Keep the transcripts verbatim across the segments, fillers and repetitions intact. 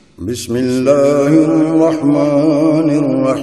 بسم اللہ الرحمن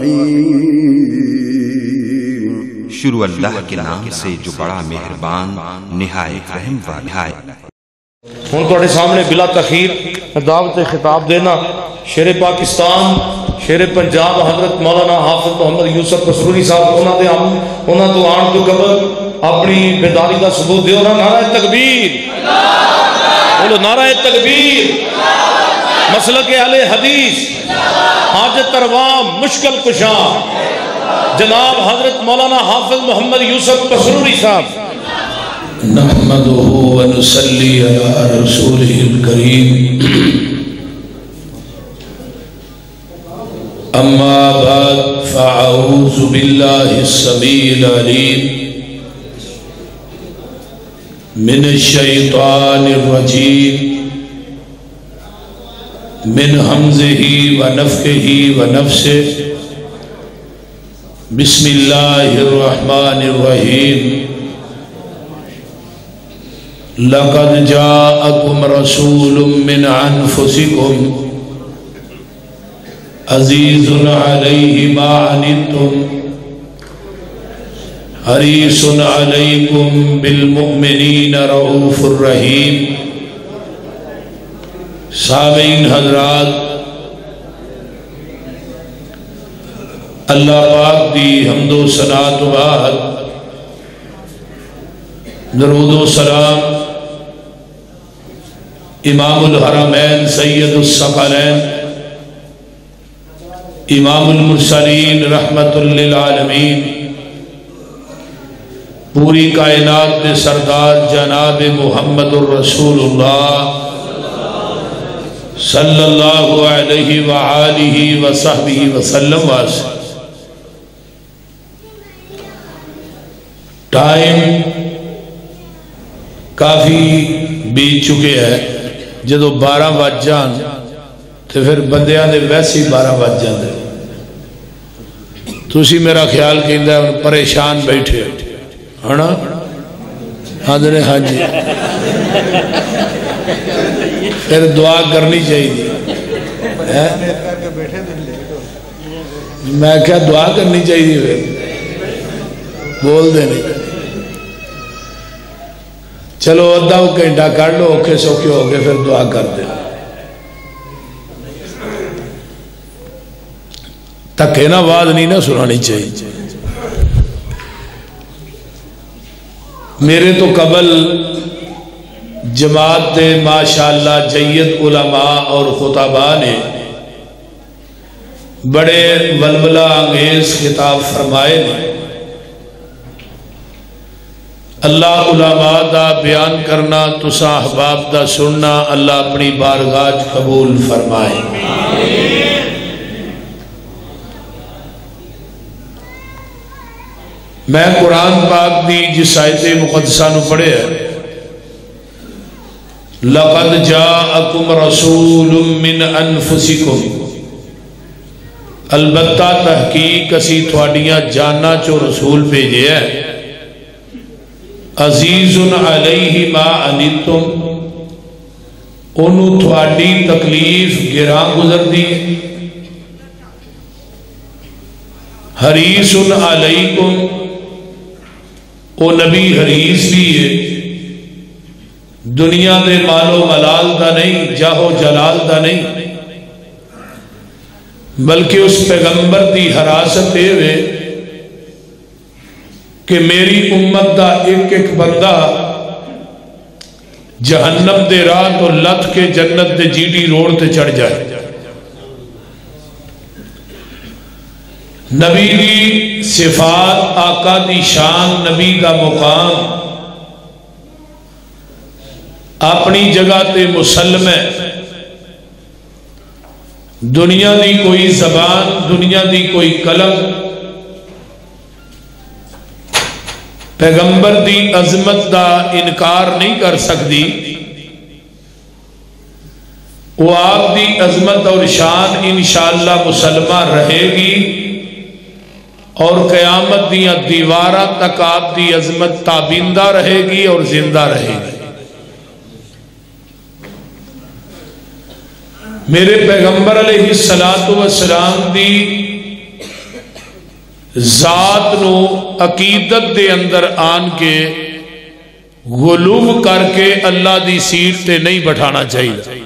الرحیم۔ شروع اللہ کے نام سے جو بڑا مہربان نہایت رحم والا ہے۔ ہوں تھوڑے سامنے بلا تخیر دعوت خطاب دینا شیر پاکستان شیر پنجاب حضرت مولانا حافظ محمد یوسف قصوری صاحب انہوں نے ہم انہوں تو آن تو قبل اپنی بیداری کا ثبوت دیو نا نعرہ تکبیر، بولو نعرہ تکبیر، مسلک اہل حدیث حاجت روا مشکل کشا جناب حضرت مولانا حافظ محمد یوسف قصوری صاحب۔ نحمده ونصلي على رسوله الكريم، اما بعد فاعوذ بالله السميع العليم من الشيطان الرجيم من همزه ونفخه ونفسه، بسم الله الرحمن الرحيم۔ لقد جاءكم رسول من أنفسكم عزيز عليه ما عنتم حريص عليكم بالمؤمنين رؤوف رحيم۔ سامعین حضرات، اللہ پاک دی حمد و ثنا تو بعد درود و سلام امام الحرمین سید الثقلین امام المرسلین رحمت للعالمین پوری کائنات کے سردار جناب محمد الرسول اللہ صلی اللہ علیہ وآلہ وصحبہ وسلم واسے۔ ٹائم کافی بیت چکے ہیں، جدو بارہ بج جان تو پھر بندیاں دے ویسے ہی بارہ بج جاندے۔ تسی میرا خیال کہندہ ہے پریشان بیٹھے ہے نا؟ ہاں جی ہاں جی، پھر دعا کرنی چاہیے۔ میں کیا دعا کرنی چاہیے، بول دے نہیں۔ چلو ادھا گھنٹہ کر لو، اوکے سوکے ہو گئے، پھر دعا کر دے۔ تکے نا آواز نہیں نا سنانی چاہیے۔ میرے تو قبل جماعت دے ماشاءاللہ جید علماء اور خطباء نے بڑے ولولہ انگیز خطاب فرمائے نے۔ اللہ علماء دا بیان کرنا تسا احباب دا سننا اللہ اپنی بارگاہ قبول فرمائے۔ میں قرآن پاک دی جس آیت مقدسہ نو پڑھے ہے، لقد جاءکم رسول من انفسکم، البتہ تحقیق اسی تھوڑیاں جاننا چو رسول بھیجے ہے، عزیز علیہ ما عنتم، انہوں تھوڑی تکلیف گراں گزر دی، حریص علیکم، او نبی حریص بھی ہے، دنیا دے مال و ملال دا نہیں، جاہو جلال دا نہیں، بلکہ اس پیغمبر دی حراست ہے وے کہ میری امت دا ایک ایک بندہ جہنم دے راہ تو لت کے جنت دے جیڈی روڑ تے چڑھ جائے۔ نبی دی صفات، آقا دی شان، نبی دا مقام اپنی جگہ تے مسلم ہے۔ دنیا دی کوئی زبان، دنیا دی کوئی قلم پیغمبر دی عظمت دا انکار نہیں کر سکتی۔ وہ آپ دی عظمت اور شان انشاءاللہ مسلمہ رہے گی، اور قیامت دیا دیوارہ تک آپ دی عظمت تابندہ رہے گی اور زندہ رہے گی۔ میرے پیغمبر علیہ الصلوۃ والسلام دی ذات نو عقیدت دے اندر آن کے غلو کر کے اللہ دی سیٹ تے نہیں بٹھانا چاہیے.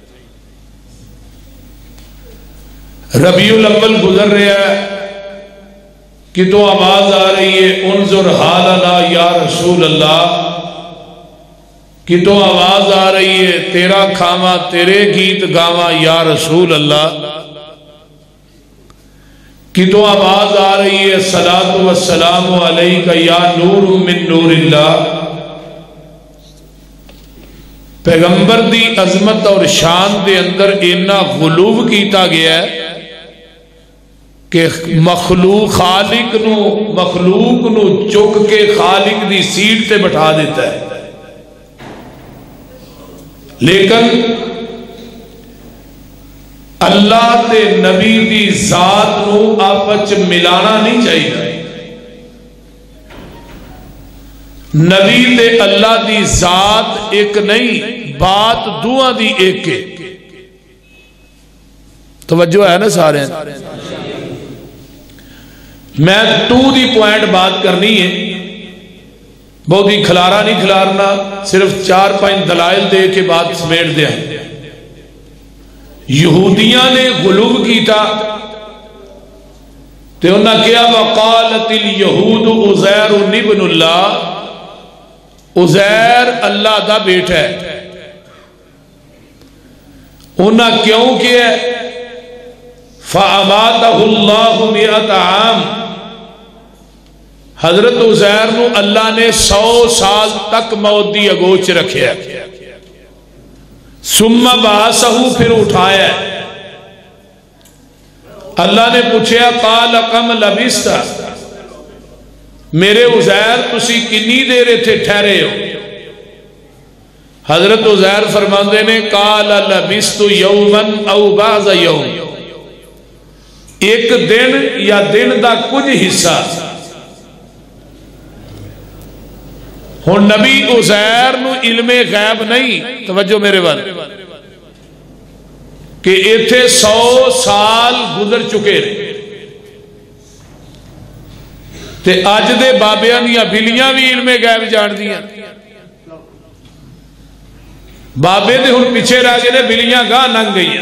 ربیع الاول گزر رہا ہے کہ تو آواز آ رہی ہے انظر حالنا یا رسول اللہ، کہ تو آواز آ رہی ہے تیرا کھاواں تیرے گیت گاواں یا رسول اللہ، کہ تو آواز آ رہی ہے الصلاۃ والسلام علیک یا نور من نور اللہ. پیغمبر دی عظمت اور شان دے اندر اتنا غلو کیتا گیا ہے کہ مخلوق خالق نو مخلوق نو چک کے خالق دی سیٹ تے بٹھا دیتا ہے. لیکن اللہ تے نبی دی ذات نو آپس ملانا نہیں چاہیے. نبی تے اللہ دی ذات ایک نہیں، بات دعا دی ایک ہے. توجہ ہے نا سارے؟ میں تو دی پوائنٹ بات کرنی ہے، بہت ہی کھلارا نہیں کھلارنا، صرف چار پانچ دلائل دے کے بات سمیٹ دیا. یہودیاں نے غلو کیتا تے انہاں کیا وقالت الیہود عزیر ابن اللہ، عزیر اللہ دا بیٹا ہے. انہاں کیوں کیا فَأَمَاتَهُ اللَّهُ مِئَةَ عَامٍ، حضرت عزیر نو اللہ نے سو سال تک موت دی اگوچ رکھیا. ثم بعثہ، پھر اٹھایا. اللہ نے پوچھا قال کم لبثت، میرے عزیر تسی کنی دیر اتھے ٹھہرے ہو؟ حضرت عزیر فرماندے نے قال لبثت یوما او بعض یوم، ایک دن یا دن دا کچھ حصہ. ہوں نبی عزیر نو علم غیب نہیں، توجہ میرے بات، کہ ایتھے سو سال گزر چکے رہے تے اج دے بابیاں دیاں بلیاں بھی علم غیب جان دیاں. بابے دے ہن پیچھے رہ گئے نے، بلیاں گاہ لنگ گئی.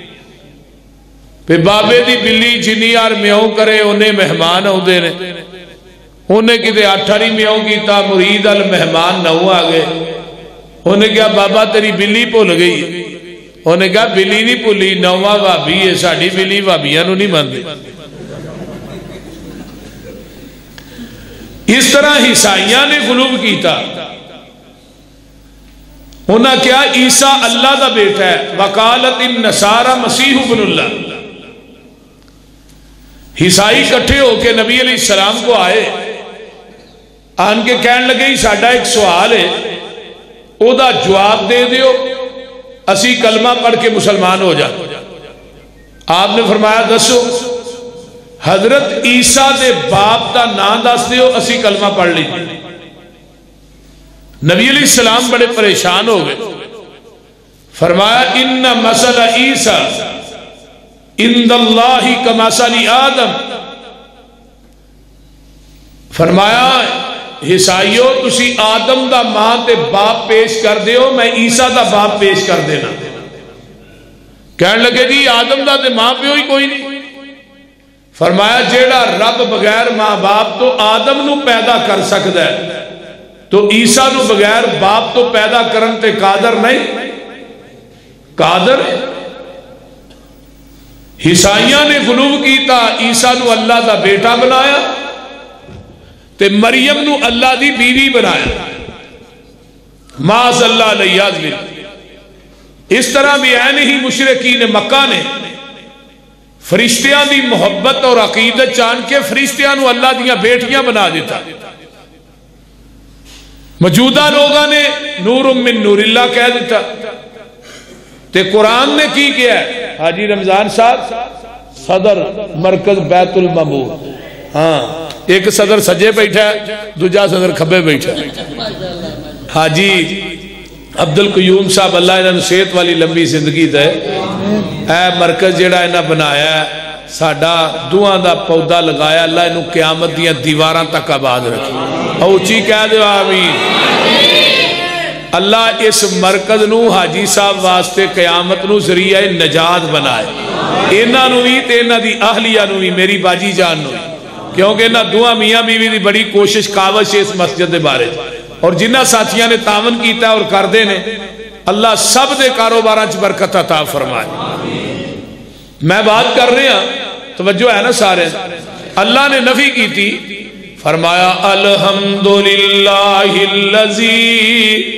پھر بابے دی بلی جنی یار میاؤں کرے انہیں مہمان آدھے نے، انہیں کتے اٹھاری میاؤں کیتا مرید ال مہمان نو آ گئے. انہیں کہا بابا تیری بلی بھول گئی. انہیں کہا بلی نہیں بھولی، نواں بھابی ہے، ساڈی بلی بھابیاں نو نہیں مانتی. اس طرح عیسائیاں نے غلو کیتا. انہاں کیا عیسیٰ اللہ دا بیٹا ہے. وقالت النصارى مسیح ابن اللہ. عیسائی کٹھے ہو کے نبی علیہ السلام کو آئے، آن کے کہنے لگے ساڈا ایک سوال ہے، او دا جواب دے دیو، اسی کلمہ پڑھ کے مسلمان ہو جائے. آپ نے فرمایا دسو. حضرت عیسیٰ دے باپ دا نام دس دیو، اسی کلمہ پڑھ لی. نبی علیہ السلام بڑے پریشان ہو گئے. فرمایا ان مثل عیسیٰ عند اللہ کمثل آدم. فرمایا عیسائیو تسی آدم دا ماں تے باپ پیش کر دیو، میں عیسیٰ دا باپ پیش کر دینا. کہنے لگے جی آدم دا تے ماں پیو ہی کوئی نہیں. فرمایا جیڑا رب بغیر ماں باپ تو آدم نو پیدا کر سکتا ہے، تو عیسیٰ نو بغیر باپ تو پیدا کرن تے قادر نہیں؟ قادر ہے. عیسائیاں نے غلو کیتا، عیسیٰ نو اللہ دا بیٹا بنایا تے مریم نو اللہ دی بیوی بنایا. معاذ اللہ علیہ عزوجل. اس طرح بھی ہے نہیں مشرکین مکہ نے فرشتیاں دی محبت اور عقیدت چان کے فرشتیاں نو اللہ دیاں بیٹیاں بنا دیتا. موجودہ لوگاں نے نور من نور اللہ کہہ دیتا. تے قرآن نے کی کیا ہے؟ حاجی رمضان صاحب صدر مرکز بیت المعمور، ہاں ایک صدر سجے بیٹھا ہے، دوجا صدر کھبے بیٹھا ہے. حاجی عبد القیوم صاحب اللہ انہوں نے صحت والی لمبی زندگی دے، اے مرکز جڑا انہوں بنایا ہے ساڈا دعا دا پودا لگایا، اللہ انہوں قیامت دیاں دیواراں تک آباد رکھی، اور اچھی کہہ دو آمین۔ اللہ اس مرکز نو حاجی صاحب واسطے قیامت نو ذریعہ نجات بنائے، انہاں نو بھی تے انہاں دی اہلیہ نو بھی، میری باجی جان نو بھی، کیونکہ انہاں دعا میاں بیوی دی بڑی کوشش کاوش اس مسجد دے بارے، اور جنہ ساتھیاں نے تعاون کیتا ہے اور کردے نے، اللہ سب دے کاروباراں چ برکت عطا فرمائے۔ میں بات کر رہے ہیں، توجہ ہے نا سارے، اللہ نے نفی کی تھی، فرمایا الحمدللہ الذی،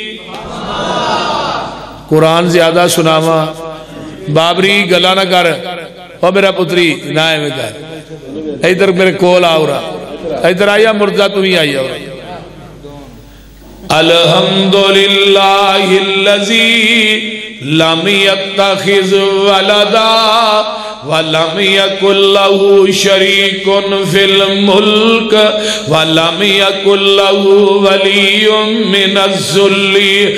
قرآن زیادہ سناوا بابری گلا نہ کر، او میرا پتری نائے میں کر، ادھر میرے کول آؤ رہا، ادھر آیا مرزا تمہیں آئی آؤ رہا۔ الحمدللہ الذی لم يتخذ ولدا ولم يكن له شريك في الملك ولم يكن له ولي من الذل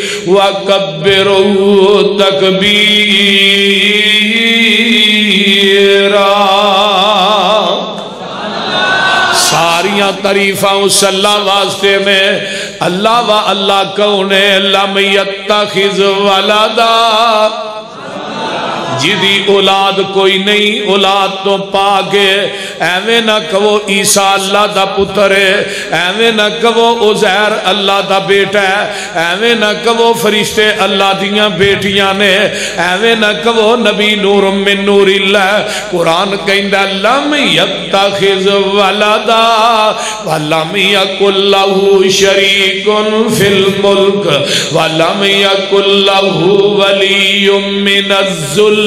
وكبره تكبيرا۔ ساریاں تعریفاں اس اللہ واسطے میں، اللہ و اللہ کون ہے، لم یتخذ ولدا، جدی اولاد کوئی نہیں، اولاد تو پاکے، ایویں نہ کہو عیسیٰ اللہ دا پتر ہے، ایویں نہ کہو عزیر اللہ دا بیٹا ہے، ایویں نہ کہو فرشتے اللہ دیاں بیٹیاں نے، ایویں نہ کہو نبی نور من نور اللہ۔ قرآن کہندا لم یتخذ ولدا ولم یکن لہ شریک فی الملک ولم یکن لہ ولی من الذل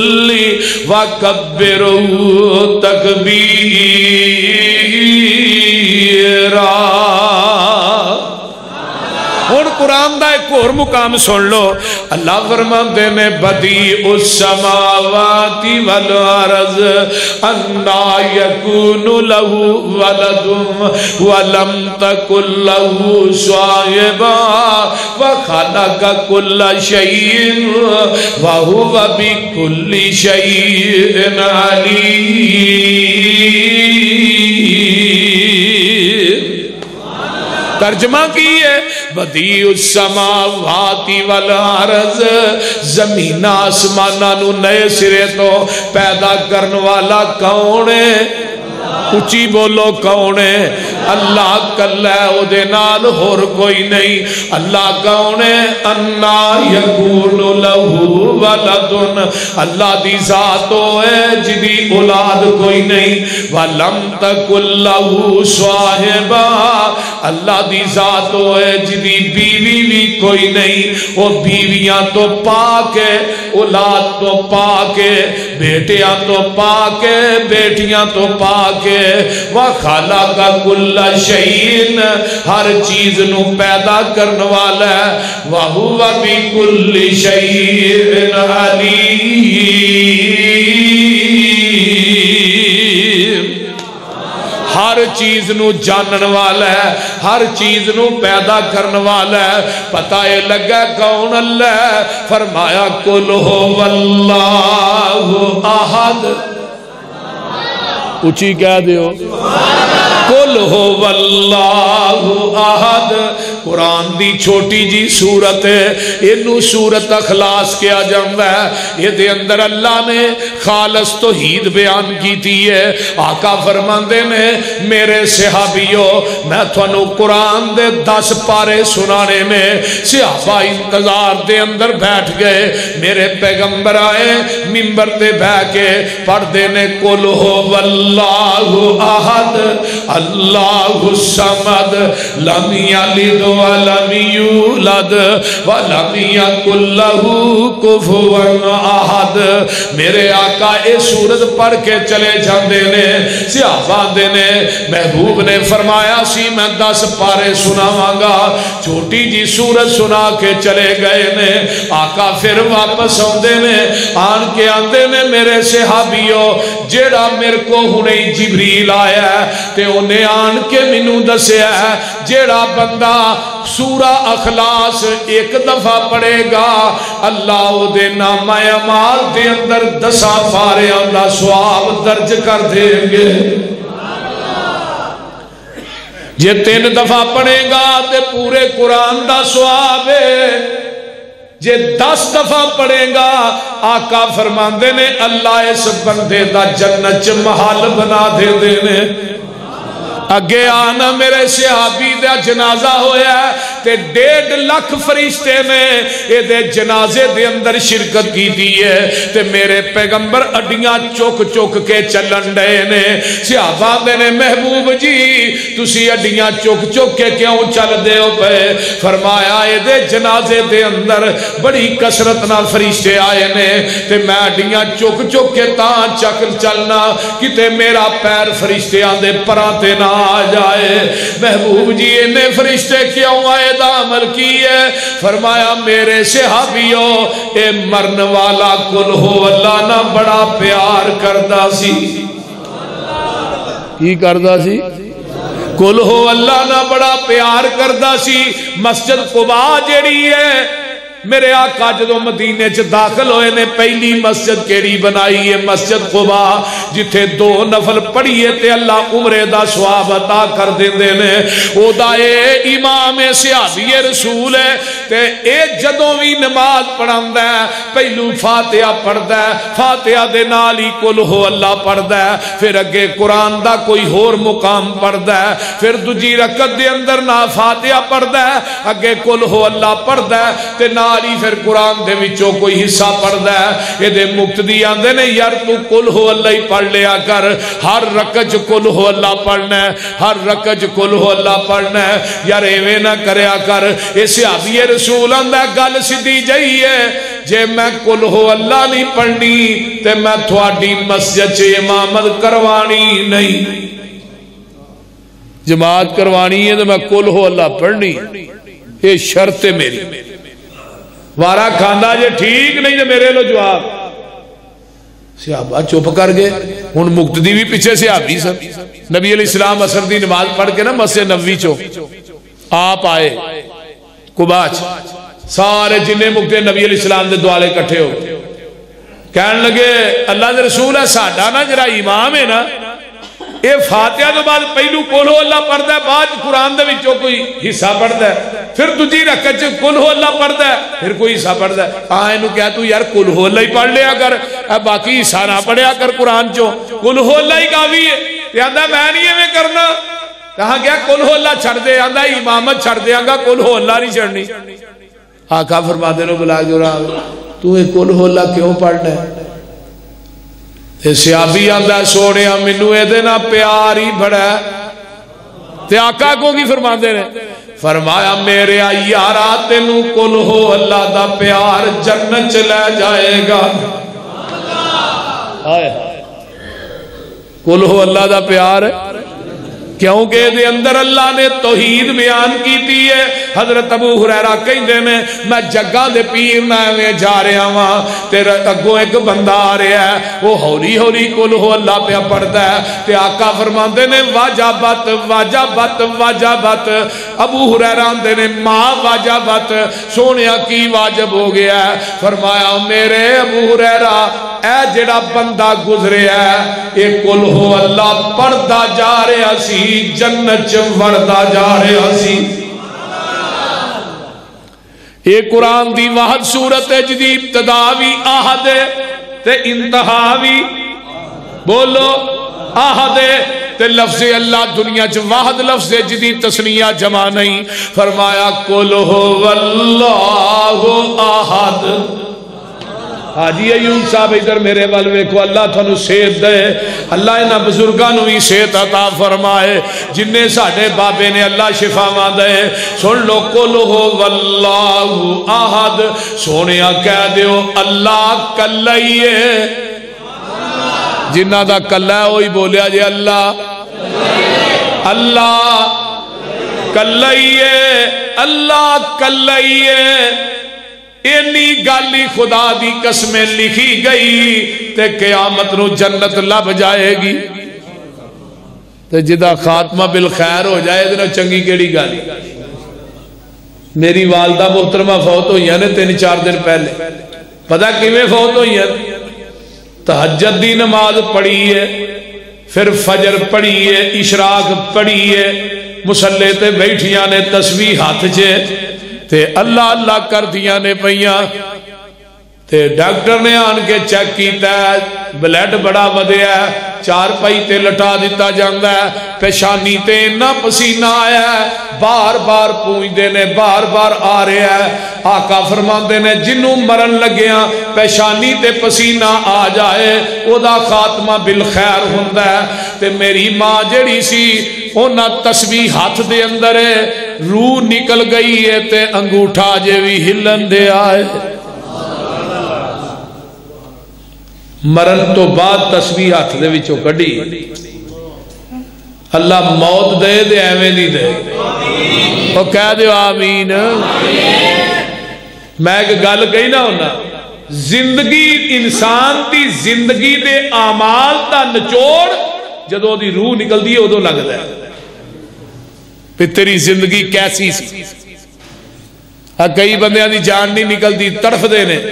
وَكَبِّرُهُ تَكْبِيرًا۔ اور قرآن دا ایک اور مقام سن لو، اللہ فرماتے ہیں بدیع السماوات والارض انا یکون لہ ولد ولم تکن لہ صاحبہ وخلق کل شیء وہو بکل شیء علیم۔ ترجمہ کی ہے بدیع السماوات والارض، زمین آسمانہ نو نئے سرے تو پیدا کرن والا کون ہے؟ اچھی بولو کون ہے؟ اللہ کلا ہے، او دے نال ہور کوئی نہیں۔ اللہ کون ہے؟ انا یکون لہ ولدن، اللہ دی ذات ہے جدی اولاد کوئی نہیں، ولم تکن لہ صاحبہ، اللہ دی ذات ہے جدی بیوی بھی کوئی نہیں، وہ بیویاں تو پاک ہے، اولاد تو پاک ہے، بیٹیاں تو پاک ہے، بیٹیاں تو پاک ہے۔ وَخَلَقَ كُلَّ شَيْءٍ، ہر چیز نو پیدا کرنے والا ہے، وَهُوَ بِكُلِّ شَيْءٍ عَلِيمٌ، ہر چیز نو جانن والا ہے، ہر چیز نو پیدا کرنے والا ہے۔ پتہ یہ لگا کون اللہ؟ فرمایا قُلْ هُوَ اللَّهُ أَحَدٌ، اچھی کہہ دیو قُلْ هُوَ اللَّهُ أَحَدٌ۔ قرآن دی چھوٹی جی سورت ہے، انہوں سورت اخلاص کیا جاندہ ہے، یہ دے اندر اللہ نے خالص توحید بیان کی تھی ہے۔ آقا فرماندے نے میرے صحابیوں، میں تھانو قرآن دے دس پارے سنانے میں، صحابہ انتظار دے اندر بیٹھ گئے، میرے پیغمبر آئے منبر دے بہ کے پڑھ دینے قُلْ هُوَ اللَّهُ أَحَدٌ اللَّهُ الصَّمَدُ لَمْ يَلِدْ وَلَمْ يُولَدْ وَلَمْ يَكُنْ لَهُ كُفُوًا أَحَدٌ۔ میرے آقا اے سورت پڑھ کے چلے جاندے نے، صحابہ دے نے محبوب نے فرمایا سی میں دس پارے سناواں گا، چھوٹی جی سورت سنا کے چلے گئے نے۔ آقا پھر واپس آندے نے، آن کے آندے نے میرے صحابیوں جیڑا میرے کو ہنے جبریل آیا ہے تے انہیں آن کے منو دسیا ہے جیڑا بندہ سورہ اخلاص ایک دفعہ پڑھے گا اللہ دے نامہ اعمال دے اندر دساں پاریاں دا ثواب درج کر دیں گے. جے تین دفعہ پڑھے گا تے پورے قرآن دا ثواب ہے. جے دس دفعہ پڑھے گا آقا فرماندے نے اللہ اس بندے دا جنت چ محل بنا دے دینے. اگے آنا میرے صحابی دا جنازہ ہویا ہے تے ڈیڑھ لکھ فرشتے نے اے دے جنازے دے اندر شرکت کی دیئے تے میرے پیغمبر اڈیاں چوک چوک کے چلن ڈے نے. صحابہ دے نے محبوب جی تسی اڈیاں چوک چوک کے کیوں چل دے ہو پہ؟ فرمایا اے دے جنازے دے اندر بڑی کسرت نہ فرشتے آئے نے تے میں اڈیاں چوک چوک کے تاں چکل چلنا کتے میرا پیر فرشتے آندے پراتے نہ آ جائے. محبوب جی انہیں فرشتے کیوں آئے دا عمل کی ہے؟ فرمایا میرے صحابیوں اے مرن والا کل ہو اللہ نہ بڑا پیار کردہ سی. کی کردہ سی؟ کل ہو اللہ نہ بڑا پیار کردہ سی. مسجد قباء جڑی ہے میرے آقا جدو مدینے چ داخل ہوئے نے پہلی مسجد کیڑی بنائی ہے مسجد قباء جتھے دو نفل پڑھیے تے اللہ عمرے دا ثواب عطا کر دیندے نے. او دا اے امام صحابی رسول ہے تے اے جدوں وی نماز پڑھاندا ہے پہلو فاتحہ پڑھدا ہے فاتحہ دے نال ہی قل ہو اللہ پڑھدا ہے پھر اگے قرآن دا کوئی ہور مقام پڑھدا ہے پھر دوجی رکعت دے اندر نہ فاتحہ پڑھدا ہے اگے قل ہو اللہ پڑھدا ہے تے نہ نالی پھر قرآن دے وچوں کوئی حصہ پڑھدا ہے. یہ دے مقتدی آندے نے یار تو قل ہو اللہ ہی پڑھ لیا کر ہر رکعت قل ہو اللہ پڑھنا ہے ہر رکعت قل ہو اللہ پڑھنا ہے. یار ایویں نہ کریا کر. اے صحابی رسول آندا گل سیدھی جئی ہے جے میں قل ہو اللہ نہیں پڑھنی تے میں تھوڑی مسجد چ امامت کروانی نہیں. جماعت کروانی ہے تو میں قل ہو اللہ پڑھنی یہ شرط ہے میری. وارا کھاندہ جے ٹھیک نہیں تو میرے لو جواب. صحابہ چپ کر گئے. ہن مقتدی بھی پیچھے صحابی سب. نبی علیہ السلام اثر دی نماز پڑھ کے نا مسجد نبوی چو آپ آئے قباء سارے جنہیں مقتدی نبی علیہ السلام دے دوالے کٹھے ہو کہنے لگے اللہ دے رسول ہے ساڈا نا جرا امام ہے نا اے فاتحہ تو بعد پہلو قل ہو اللہ پڑھدا ہے بعد قرآن دے وچوں کوئی حصہ پڑھدا ہے پھر دوجی رکعت چ قل ہو اللہ پڑھدا ہے پھر کوئی حصہ پڑھدا ہے. ہاں اینو کہہ تو یار قل ہو اللہ ہی پڑھ لیا کر باقی حصہ نہ پڑھیا کر قرآن چوں قل ہو اللہ ہی کافی ہے. تے آندا میں نہیں ایویں کرنا. کہاں گیا قل ہو اللہ چھڑ دے. آندا امامت چھڑ دیاں گا قل ہو اللہ نہیں چھڑنی. آقا فرماندے نے بلا جو رہا تو یہ قل ہو اللہ کیوں پڑھنا ہے؟ تے صحابی آندا سونیا مینوں اے دے نال پیار ہی بڑا ہے. تے آقا کو کی فرماندے نے فرمایا میرے یارا تینوں قل ہو اللہ دا پیار جنت چ لے جائے گا. قل ہو اللہ دا پیار ہے کیونکہ دے اندر اللہ نے توحید بیان کیتی ہے. حضرت ابو ہریرہ کہندے نے میں جگہ دے پیر نہ میں جا رہا ہاں تے اگوں ایک بندہ آ رہا ہے وہ ہولی ہولی قل ہو اللہ پہ پڑھدا ہے تے آقا فرماندے نے واجبت واجبت واجبت. ابو ہریرہ آندے نے ما واجبت سونیا کی واجب ہو گیا ہے؟ فرمایا میرے ابو ہریرہ اے جڑا بندہ گزرے ہے اے قل ہو اللہ پڑھدا جا رہا سی جنت چ وڑدا جا رہا سی. یہ قرآن دی واحد صورت ہے جدی ابتدا بھی آہد تے انتہا بھی بولو آہد تے لفظ اللہ دنیا چ واحد لفظ جدی تسنیہ جمع نہیں. فرمایا قل ہو اللہ آہد. حاجی ایوب صاحب ادھر میرے وال ویکھو اللہ تھانو صحت دے اللہ انہاں بزرگاں نو بھی صحت عطا فرمائے جنہیں ساڈے بابے نے اللہ شفاواں دے. سن لو قل ہو واللہ احد. سونیا کہہ دیو اللہ کلا ہی ہے. جنہ دا کلا ہے وہی بولیا جے اللہ اللہ کلا ہی ہے اللہ کلا ہی ہے. اینی گالی خدا دی قسمیں لکھی گئی تے قیامت نو جنت لب جائے گی تے جدا خاتمہ بالخیر ہو جائے دنوں چنگی کیڑی گالی. میری والدہ محترمہ فوت ہوئی نے تین چار دن پہلے، پتہ کیویں فوت ہوئی ہے؟ تہجد دی نماز پڑھی ہے، پھر فجر پڑھی ہے، اشراق پڑھی ہے، مسلے تے بیٹھیاں نے تسبیح ہاتھ چے تے اللہ اللہ کر دیاں نے پئیاں تے ڈاکٹر نے آن کے چیک کیتا ہے، بلڈ بڑا ودیا ہے، چار پائی تے لٹا دیتا جاندا ہے، پیشانی تے اتنا پسینہ آیا ہے، بار بار پوچھتے نے، بار بار آ رہا ہے۔ آقا فرماندے نے جنوں مرن لگیاں پیشانی تے پسینہ آ جائے او دا خاتمہ بالخیر ہوندا ہے۔ تے میری ماں جڑی سی اونا تسبیح ہاتھ دے اندر ہے، روح نکل گئی ہے تے انگوٹھا جے بھی ہلن دے آئے۔ مرن تو بعد تسبیح ہاتھ دے وچوں کڈی، اللہ موت دے دے ایویں دی دے، او کہہ دیو آمین۔ میں ایک گل کہی نہ ہونا، زندگی انسان دی زندگی دے اعمال دا نچوڑ جدوں دی روح نکل دی ادوں لگدا ہے کہ تیری زندگی کیسی سی۔ کئی بندیاں دی جان نہیں نکلدی، تڑف دے نے،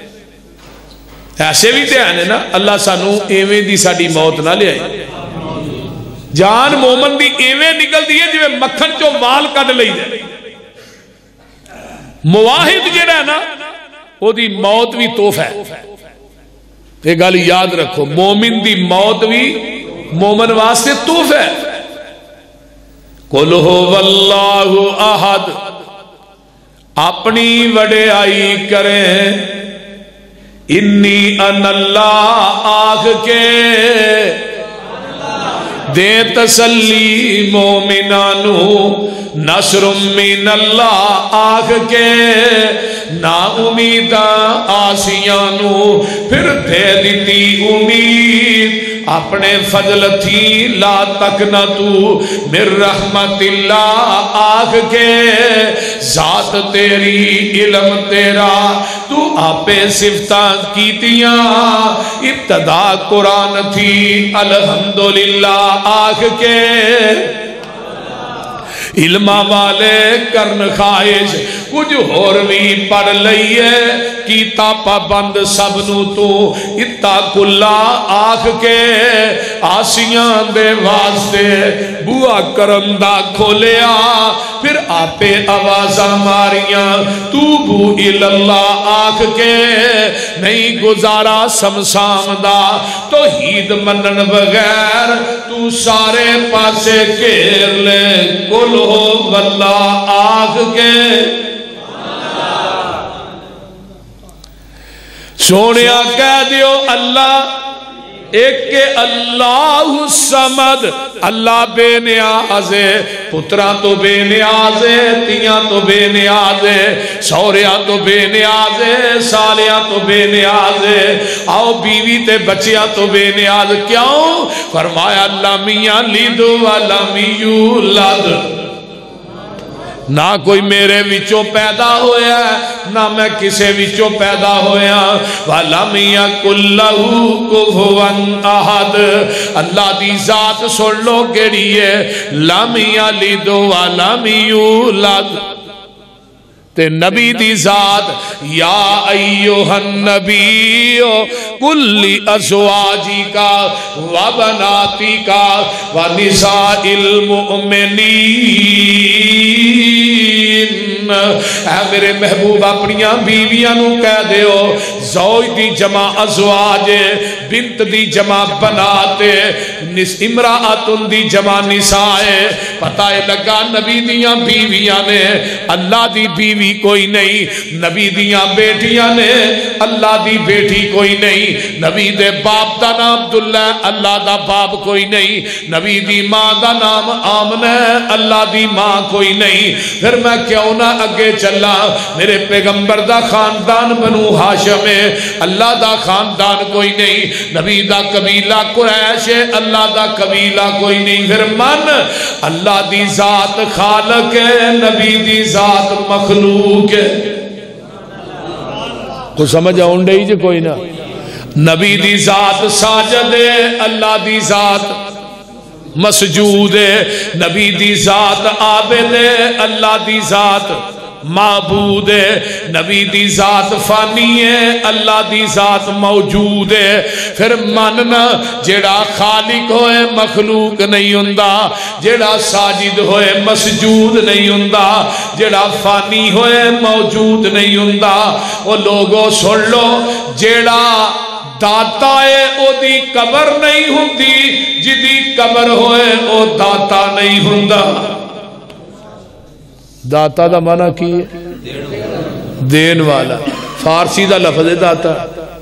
ایسے بھی تے ہیں نا، اللہ سانو ایویں دی ساڈی موت نہ لے آئی۔ جان مومن دی ایویں نکل دی ہے جو مکھن چو وال کڈ لئی دے۔ مواحد جڑا ہے نا او دی موت بھی توحفہ ہے، یہ گل یاد رکھو، مومن دی موت بھی مومن واسطے توحفہ ہے۔ قل هو اللہ احد، اپنی وڈیائی کریں، انی ان اللہ آخ کے دے تسلی مومنانو، نصر من اللہ آخ کے نا امیدہ آسیانو، پھر دے دیتی امید اپنے فضل تھی لا تک نہ تو من رحمت اللہ آخ کے، ذات تیری علم تیرا تو آپے صفتہ کیتیاں، ابتدا قرآن تھی الحمدللہ آخ کے، علمہ والے کرن خواہش کچھ اور بھی پڑھ لئیے، کیتا پابند سب نو تو اتق اللہ آخ کے، آسیاں دے واسطے بوا کرم دا کھولیا، پھر آپے آوازاں ماریاں توبو الاللہ آخ کے، نہیں گزارا سمسام دا توحید منن بغیر، تو سارے پاسے گھیر لے کل ہو واللہ آخ کے۔ سونیا کہہ دیو اللہ ایک کہ اللہ الصمد، اللہ بے نیاز ہے، پترا تو بے نیاز ہے، تیاں تو بے نیاز ہے، سوریاں تو بے نیاز ہے، سالیاں تو بے نیاز ہے، آؤ بیوی تے بچیاں تو بے نیاز۔ کیوں؟ فرمایا لم یلد ولم یولد، نہ کوئی میرے وچوں پیدا ہویا ہے نہ میں کسے وچوں پیدا ہویا، وَلَمْ يَكُنْ لَهُ كُفُوًا أَحَدٌ، اللہ دی ذات سن لو کیڑی ہے، لَمْ يَلِدْ وَلَمْ يُولَدْ۔ تے نبی دی ذات یا ایوہ النبی قل لأزواجک وبناتک ونساء المؤمنین، اے میرے محبوب اپنیاں بیویاں نو کہہ دیو، زوج دی جمع ازواج، بنت دی جمع بنات، امرأتن دی جمع نساء، پتہ لگا نبی دیاں بیویاں نے، اللہ دی بیوی کوئی نہیں، نبی دیاں بیٹیاں نے، اللہ دی بیٹی کوئی نہیں، نبی دے باپ دا نام عبداللہ، اللہ دا باپ کوئی نہیں، نبی دی ماں دا نام آمنہ، اللہ دی ماں کوئی نہیں۔ پھر میں کیوں نہ اگے چلا، میرے پیغمبر دا خاندان بنو ہاشم ہے، اللہ دا خاندان کوئی نہیں، نبی دا قبیلہ قریش ہے، اللہ دا قبیلہ کوئی نہیں۔ پھر من اللہ دی ذات خالق ہے، نبی دی ذات مخلوق ہے۔ تو سمجھ آؤں ڈے جے کوئی نہ، نبی دی ذات ساجد ہے، اللہ دی ذات مسجود ہے، نبی دی ذات عابد ہے، اللہ دی ذات معبود ہے، نبی دی ذات فانی ہے، اللہ دی ذات موجود ہے، پھر مننا جیڑا خالق ہوئے مخلوق نہیں ہوندا، جیڑا ساجد ہوئے مسجود نہیں ہوندا، جیڑا فانی ہوئے موجود نہیں ہوندا۔ وہ لوگوں سن لو، جیڑا داتا ہے او دی قبر نہیں ہوندی، جدی قبر ہوئے او داتا نہیں ہوندا۔ داتا دا معنی کی ہے؟ دین والا، فارسی دا لفظ ہے داتا۔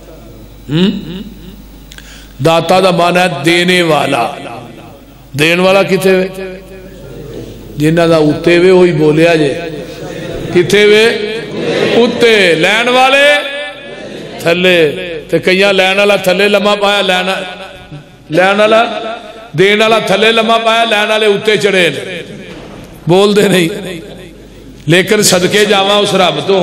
داتا دا معنی ہے دینے والا۔ دین والا کتے وے؟ جنہ دا اتے وے ہوئی بولیا جے، کتے وے؟ اتے لین والے تھلے، تے کئیاں لین والا تھلے لمحہ پایا، لین والا دین والا تھلے لمحہ پایا، لین والے اتے چڑھے بول دے نہیں۔ لیکن صدقے جاواں اس رب تو،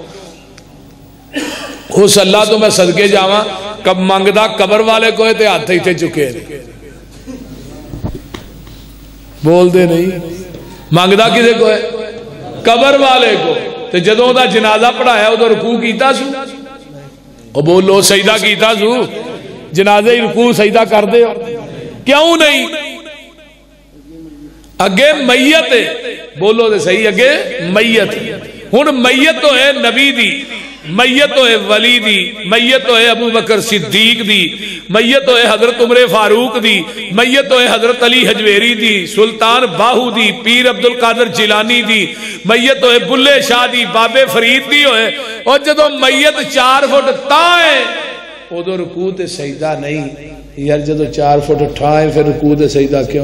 اس اللہ تو میں صدقے جاواں، کب منگدا قبر والے کو ہے تے ہاتھ ہی چکے بول دے نہیں۔ منگدا کسے کو ہے؟ قبر والے کو۔ تے جدوں دا جنازہ پڑھایا ادو رکوع کیتا سو؟ او بولو سجدہ کیتا سو؟ جنازے رکوع سجدہ کر دے ہو؟ کیوں نہیں؟ اگے میت ہے، بولو دے صحیح، اگے میت۔ ہن میت تو ہے نبی دی، میت ہوئے ولی دی، میت ہوئے ابو بکر صدیق دی، میت ہوئے حضرت عمر فاروق دی، میت ہوئے حضرت علی حجویری دی، سلطان باہو دی، پیر عبدالقادر جیلانی دی، میت ہوئے بلے شاہ دی، بابے فرید دی ہوئے۔ اور جدو میت چار فٹ تائیں ادو رکوع تے سجدہ نہیں۔ یار جدو چار فٹ ٹھائیں پھر رکوع تے سجدہ کیوں؟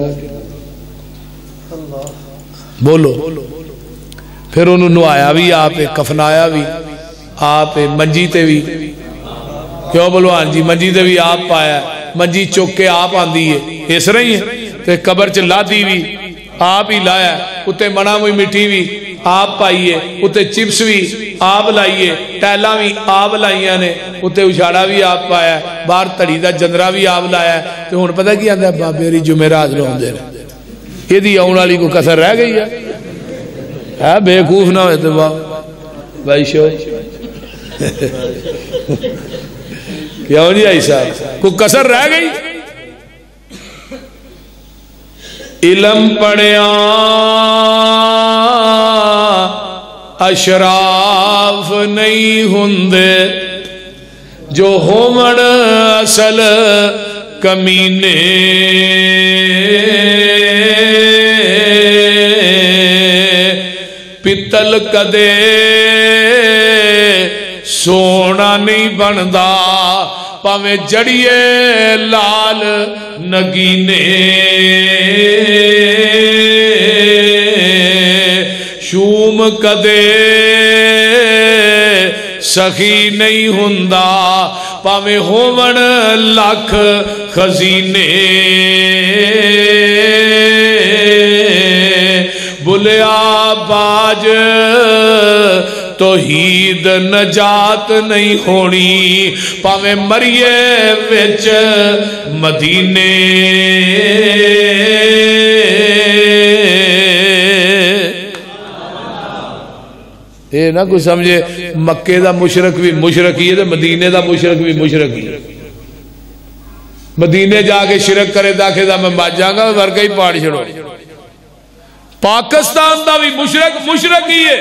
بولو۔ پھر انہوں نوایا بھی آپ کفنایا بھی آپ، منجی تے بھی کیوں بلوان جی منجی تے بھی آپ پایا، منجی چوک کے آپ آندھی ہے اس رہی ہے، تے قبر چ لا دی بھی آپ ہی لایا، اتے منا ہوئی مٹی بھی آپ پائیے، اتے چپس بھی آپ لائیے، ٹیلاں بھی آپ لائیاں نے، اتے اچھاڑا بھی آپ پایا، باہر تڑی دا جندرا بھی آپ لایا۔ تو ہن پتہ کی آندا ہے بابے ری جمعرات لوندے نے، یہ دی آن والی کو کسر رہ گئی ہے؟ ہے بے وقوف نہ ہوئے تو بھائی شو کیوں جی آئی صاحب کو کسر رہ گئی؟ علم پڑھیا اشراف نہیں ہوندے، جو ہومن اصل کمینے، پتل کدے سونا نہیں بندا، پاویں جڑیے لال نگینے، شوم کدے سخی نہیں ہوندا، پاویں ہون لکھ خزینے، بلیا باج توحید نجات نہیں ہونی، پاویں مریے وچ مدینے۔ اے نہ کوئی سمجھے مکے دا مشرک بھی مشرکی ہے تو مدینے دا مشرک بھی مشرکی ہے۔ مدینے جا کے شرک کرے داکھے دا میں بات جاؤں گا ورگا ہی پاڑ چھڑو۔ پاکستان دا بھی مشرک مشرکی ہے۔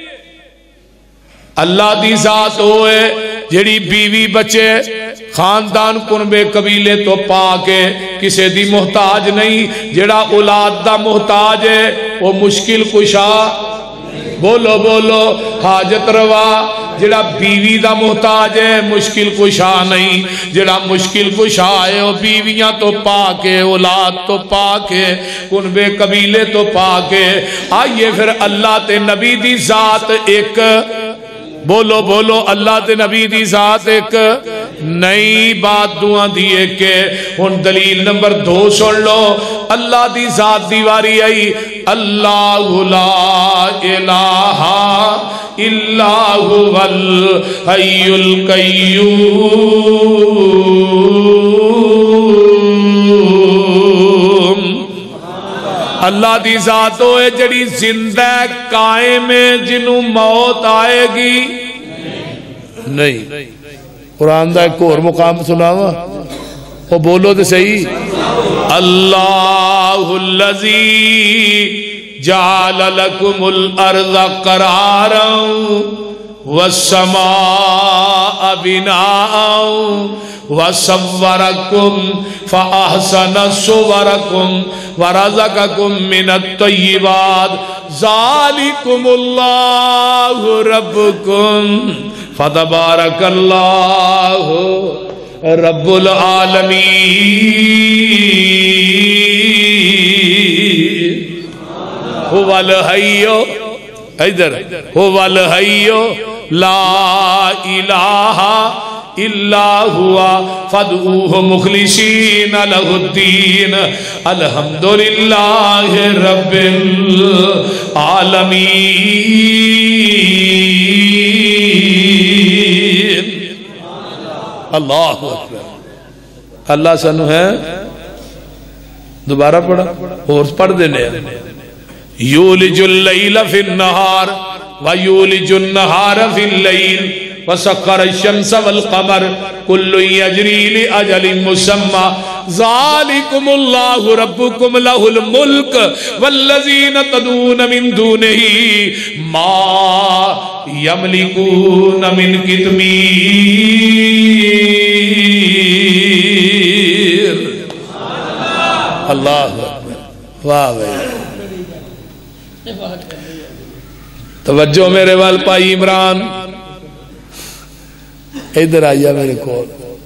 اللہ دی ذات ہوئے جڑی بیوی بچے خاندان کنبے قبیلے تو پاکے، کسے دی محتاج نہیں، جڑا اولاد دا محتاج ہے وہ مشکل کشا، بولو بولو حاجت روا، جڑا بیوی دا محتاج ہے مشکل کشا نہیں، جڑا مشکل کشا ہے وہ بیویاں تو پاکے، اولاد تو پاکے، کنبے قبیلے تو پاکے۔ آئیے پھر اللہ تے نبی دی ذات ایک، بولو بولو اللہ تے نبی دی ذات ایک، نئی بات دعا دیئے کہ ان دلیل نمبر دو سن لو، اللہ دی ذات دیواری آئی، اللہ لا الہ الا هو الحی القیوم، اللہ دی ذات ہوئے جڑی زندہ قائم جنوں موت آئے گی نہیں. قرآن دا ایک اور مقام سناوا وہ بولو تو صحیح. اللہ الذی جعل لکم الارض قرارا والسماء بناء وصورکم فاحسن صورکم ورزقکم من الطیبات ذالکم اللہ ربکم فتبارک اللہ رب العالمین. هو الحی ادھر هو الحی لا الہ الا ہوا فادعوہ مخلصین لہ الدین الحمدللہ رب العالمین. اللہ اکبر. اللہ سنو ہے دوبارہ پڑھا اور پڑھ دینے یولج اللیل فی النہار ویولج النہار فی اللیل وسخر الشمس والقمر کل یجری لأجل مسمى ذالکم اللہ ربکم لہ الملک والذین تدعون من دونہ ما یملکون من قطمیر. اللہ واہ بھائی توجہ میرے وال پائی عمران ادھر آئیے میرے کو.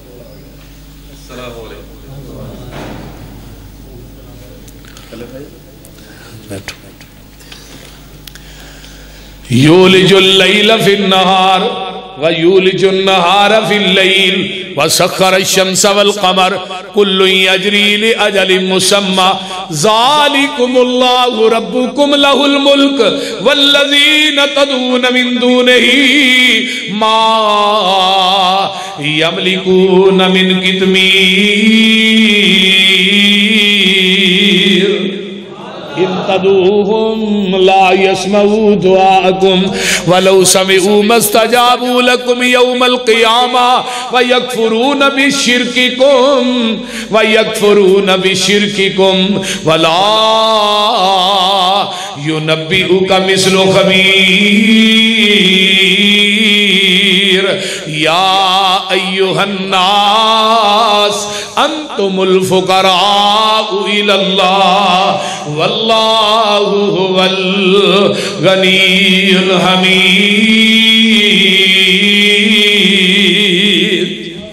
یولج اللیل فی النہار ویولج النہار فی اللیل وسخر الشمس والقمر کل یجری لأجل مسمى ذالکم اللہ ربکم لہ الملک والذین تدعون من دونہ ما یملکون من قطمیر ان تدعوهم لا يسمعوا دعاءكم ولو سمعوا ما استجابوا لكم يوم القيامة ويكفرون بشرككم ويكفرون بشرككم ولا ينبئك مثل خبير. يا أيها الناس أنتم الفقراء إلى الله والله هو الغني الحميد.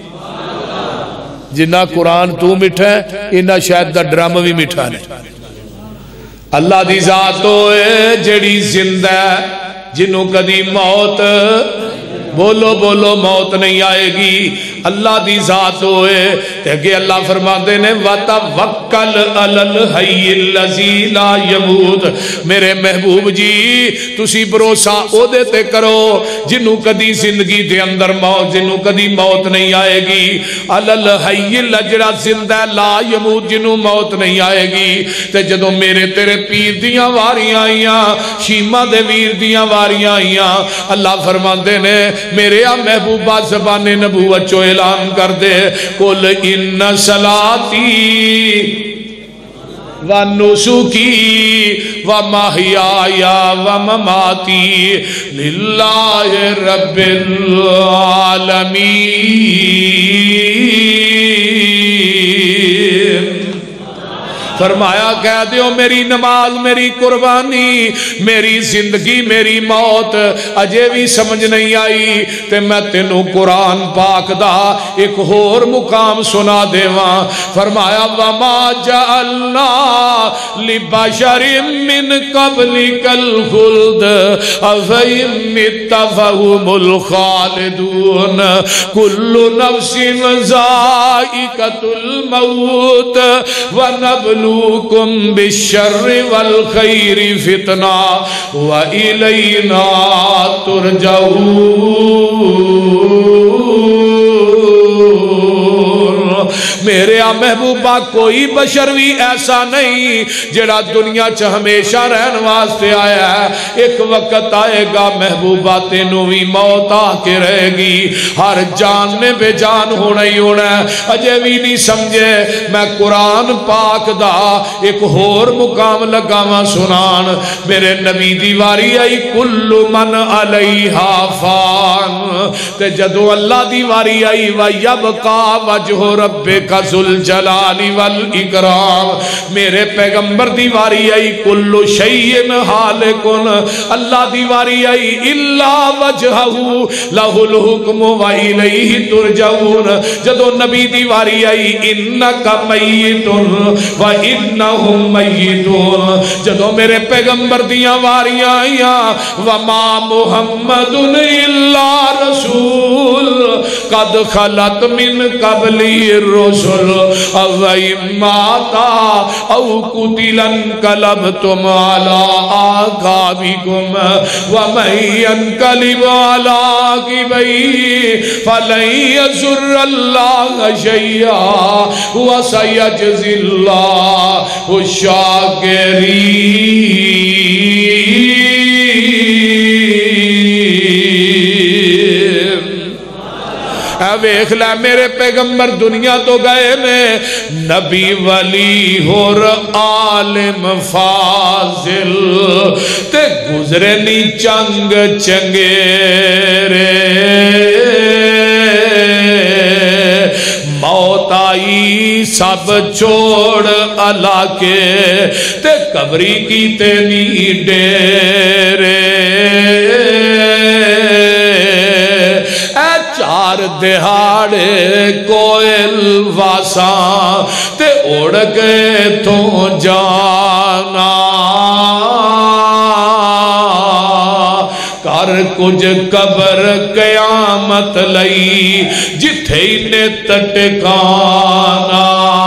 جنہ قرآن تو مٹھا ہے انہا شاید دا ڈرام بھی مٹھا نہیں. اللہ دی ذات ہوئے جڑی زندہ جنہوں کدی موت بولو بولو موت نہیں آئے گی. اللہ دی ذات ہوئے کہ اللہ فرماتے نے وَتَوَكَّلْ عَلَى الْحَيِّ الَّذِي لَا يَمُوتُ. میرے محبوب جی تسی بھروسہ او دیتے کرو جنہوں کدی زندگی دے اندر موت جنہوں کدی موت نہیں آئے گی. عَلَى الْحَيِّ الَّذِي زندہ لا يَمُوتُ جنہوں موت نہیں آئے گی. تے جدوں میرے تیرے پیر دیاں واریاں آئیاں شیمہ دے ویر دیاں واریاں آئیاں اللہ فرماتے نے میرے آ محبوبہ زبان نبوت چو اعلان کر دے قُلْ إِنَّ صَلَاتِي وَنُسُكِي وَمَحْيَايَ وَمَمَاتِي لِلَّهِ رَبِّ الْعَالَمِينَ. فرمایا کہہ دیو میری نماز میری قربانی میری زندگی میری موت اجے بھی سمجھ نہیں آئی تے میں تینوں قرآن پاک دا ایک اور مقام سنا دیواں. فرمایا وما جعلنا لبشر من قبلک الخلد افئن مت فهم الخالدون کل نفس ذائقۃ الموت ونبلوکم بالشر والخیر فتنہ وإلینا ترجعون. میرے آ محبوبہ کوئی بشر بھی ایسا نہیں جڑا دنیا چ ہمیشہ رہن واسطے آیا ہے. ایک وقت آئے گا محبوبہ تینوں بھی موت آ کے رہے گی. ہر جان نے بے جان ہونا ہی ہونا ہے. اجے بھی نہیں سمجھے میں قرآن پاک دا ایک ہور مقام لگاواں سنان. میرے نبی دی واری آئی کل من علیہا فان تے جدو اللہ دی واری آئی وَيَبْقَى وَجْهُ رَبِّكَ ذُو الْجَلَالِ وَالْإِكْرَامِ. میرے پیغمبر دی واری آئی کل شیء حالکن. اللہ دی واری آئی الا وجہہ لہ الحکم وإلیہ ترجعون. جدو نبی دی واری آئی انک میت وانہم میتون. جدو میرے پیغمبر دیاں واریاں آئیاں وما محمد الا رسول قد خلت من قبلی الرسل اوئن ماتا او قتل انقلبتم علی آقابکم ومن ينقلب علی عقبیہ فلن یضر اللہ شیئا وسیجزی اللہ الشاکرین. ویکھ لے میرے پیغمبر دنیا تو گئے نے نبی ولی اور عالم فاضل تے گزرے نی چنگ چنگیرے. موت آئی سب چھوڑ علاقے تے قبری کی تینی ڈیرے. چار دہاڑے کوئل واساں تے اڑ گئے تو جانا. کر کچھ قبر قیامت لئی جتھے نے ٹکانا.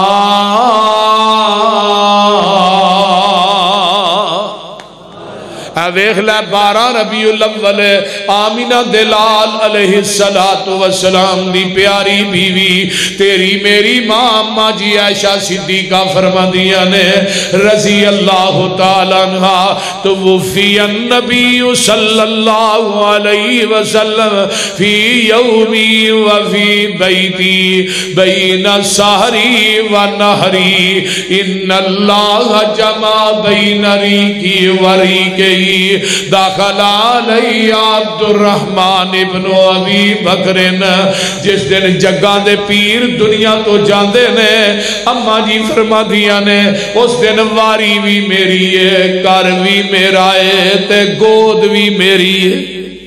ویکھ لے بارہ ربیع الاول آمینہ دلال علیہ السلام دی پیاری بیوی تیری میری ماں اماں جی عائشہ صدیقہ فرماندیاں نے رضی اللہ تعالیٰ عنہ توفی النبی صلی اللہ علیہ وسلم فی یومی وفی بیتی بین سہری و نہری ان اللہ جمع بین ریکی و ریکی. داخل علی عبد الرحمن ابن ابی بکر. جس دن جگاں دے پیر دنیا تو جاندے نے اماں جی فرما دیا نے اس دن واری بھی میری ہے کر بھی میرا ہے تے گود بھی میری ہے.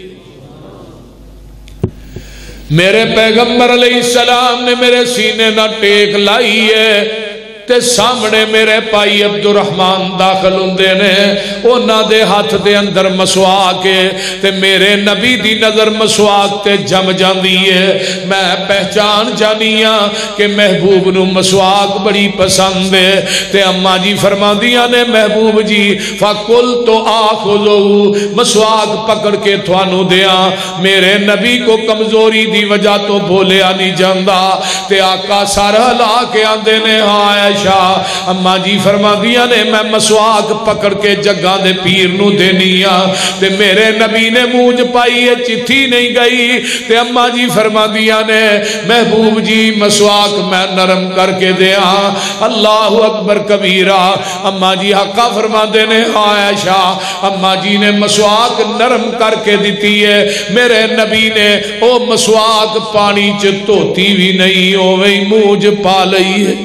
میرے پیغمبر علیہ السلام نے میرے سینے نہ ٹیک لائی ہے تے سامنے میرے پائی عبد الرحمن داخل ہوندے نے. اونا دے ہاتھ دے اندر مسواک ہے تے میرے نبی دی نظر مسواک تے جم جاندی ہے. میں پہچان جانیاں کہ محبوب نو مسواک بڑی پسند ہے. تے اماں جی فرما دیا نے محبوب جی فَقُلْ تو آخُذُو مسواک پکڑ کے تھوانو دیا. میرے نبی کو کمزوری دی وجہ تو بولیا نہیں جاندہ. تے آقا سارا لا کے آندے نے ہاں اماں جی فرما دیا نے میں مسواک پکڑ کے جگاں دے پیر نو دینیا. تے میرے نبی نے موج پائی ہے چتھی نہیں گئی. تے اماں جی فرما دیا نے محبوب جی مسواک میں نرم کر کے دیا. اللہ اکبر کبیرہ. اماں جی حقا فرما دے نے عائشہ اماں جی نے مسواک نرم کر کے دیتی ہے. میرے نبی نے او مسواک پانی چ دھوتی بھی نہیں ہوئی موج پا لئی ہے.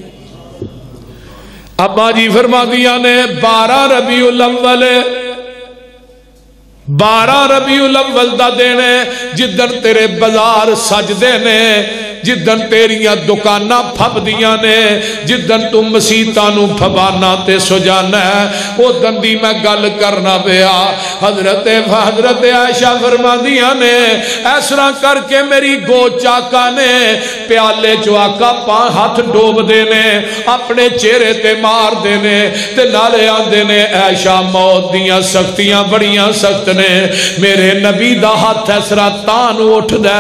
ابا جی فرما دیا نے بارہ ربیع الاول بارہ ربیع الاول دا دینے جدن تیرے بازار سج دینے جدن تیریاں دکانہ پھب دیاں نے جدن تم مسیطانو پھبانا تے سجانا ہے او دندی میں گل کرنا پیا. حضرت حضرت عائشہ فرما دیاں نے ایسرا کر کے میری گو چاکا نے پیالے چو آقا پاں ہاتھ ڈوب دینے اپنے چہرے تے مار دینے تے نالے آندے نے عائشہ موت دیاں سختیاں بڑیاں سخت نے میرے نبی دا ہاتھ ایسرا تان اٹھ دے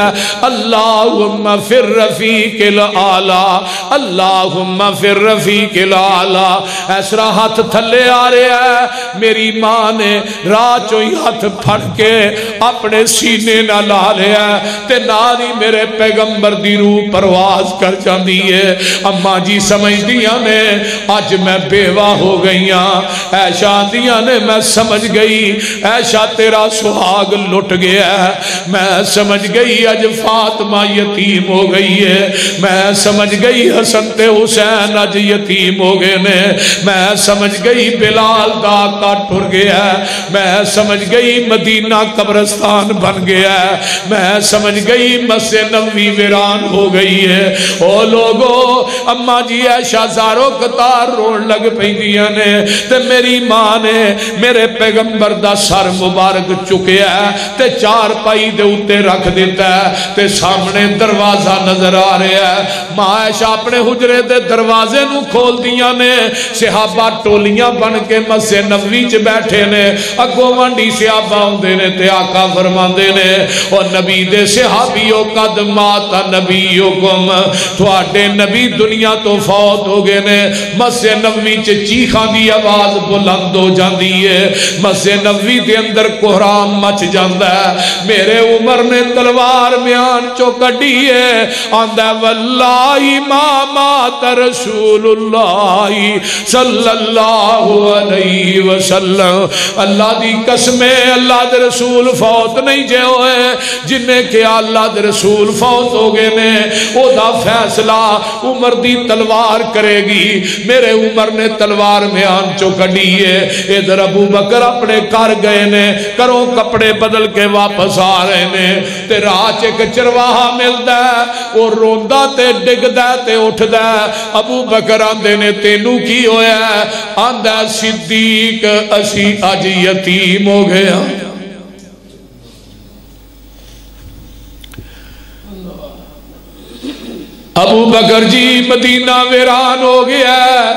اللہم فی الرفیق الاعلی اللہم فی الرفیق الاعلی ایسرا ہاتھ تھلے آ رہے ہے میری ماں نے راہ چوئی ہاتھ پھڑ کے اپنے سینے نہ لا رہے ہے تے ناری میرے پیغمبر دی روح پرواز کر جاندی ہے اماں جی سمجھ دیا نے آج میں بیوہ ہو گئیاں عائشہ دیا نے میں سمجھ گئی عائشہ تیرا سہاگ لٹ گیا ہے میں سمجھ گئی آج فاطمہ یتیم ہو گئی ہے میں سمجھ گئی حسن تے حسین آج یتیم ہو گئے نے میں سمجھ گئی بلال دا کا ٹر گیا ہے میں سمجھ گئی مدینہ قبرستان بن گیا ہے میں سمجھ گئی مسجد نبوی ویران ہو گئی ہے او لوگو اماں جی عائشہ زارو قطار روڑ لگ پہنیاں نے تے میری ماں نے میرے پیغمبر دا سر مبارک چکیا ہے تے چار پائی دے اتے رکھ دیتا ہے تے سامنے دروازہ نظر آ رہا ہے ماں عائشہ اپنے حجرے دے دروازے نو کھول دیاں نے صحابہ ٹولیاں بن کے مسجد نبوی چ بیٹھے نے اگوں وانڈی صحابہ ہوندے نے تے آقا فرماندے نے او نبی دے صحابیو قد مات نبیکم تواڈے نبی دنیا تو فوت ہو گئے نے مسجد نبوی چ چیخاں دی آواز بلند ہو جاندی ہے مسجد نبوی دے اندر کوہرام مچ جاندا ہے میرے عمر نے تلوار میان چو کڈی ہے آندا واللہ ما مات رسول اللہ صلی اللہ علیہ وسلم اللہ دی قسم اللہ دے رسول فوت نہیں جے ہوئے جنہیں کہ اللہ دے رسول فوت ہو گئے نے او دا فیصلہ عمر دی تلوار کرے گی میرے عمر نے تلوار میان چو کڈی ہے ادھر ابو بکر اپنے کر گئے نے کروں کپڑے بدل کے واپس آ رہے نے تے راہ ایک چرواہا ملدا ہے وہ روندا تے ڈگدا تے اٹھدا ابو بکر آندے نے تینوں کی ہویا ہے آندا صدیق اسی اج یتیم ہو گیا ابو بکر جی مدینہ ویران ہو گیا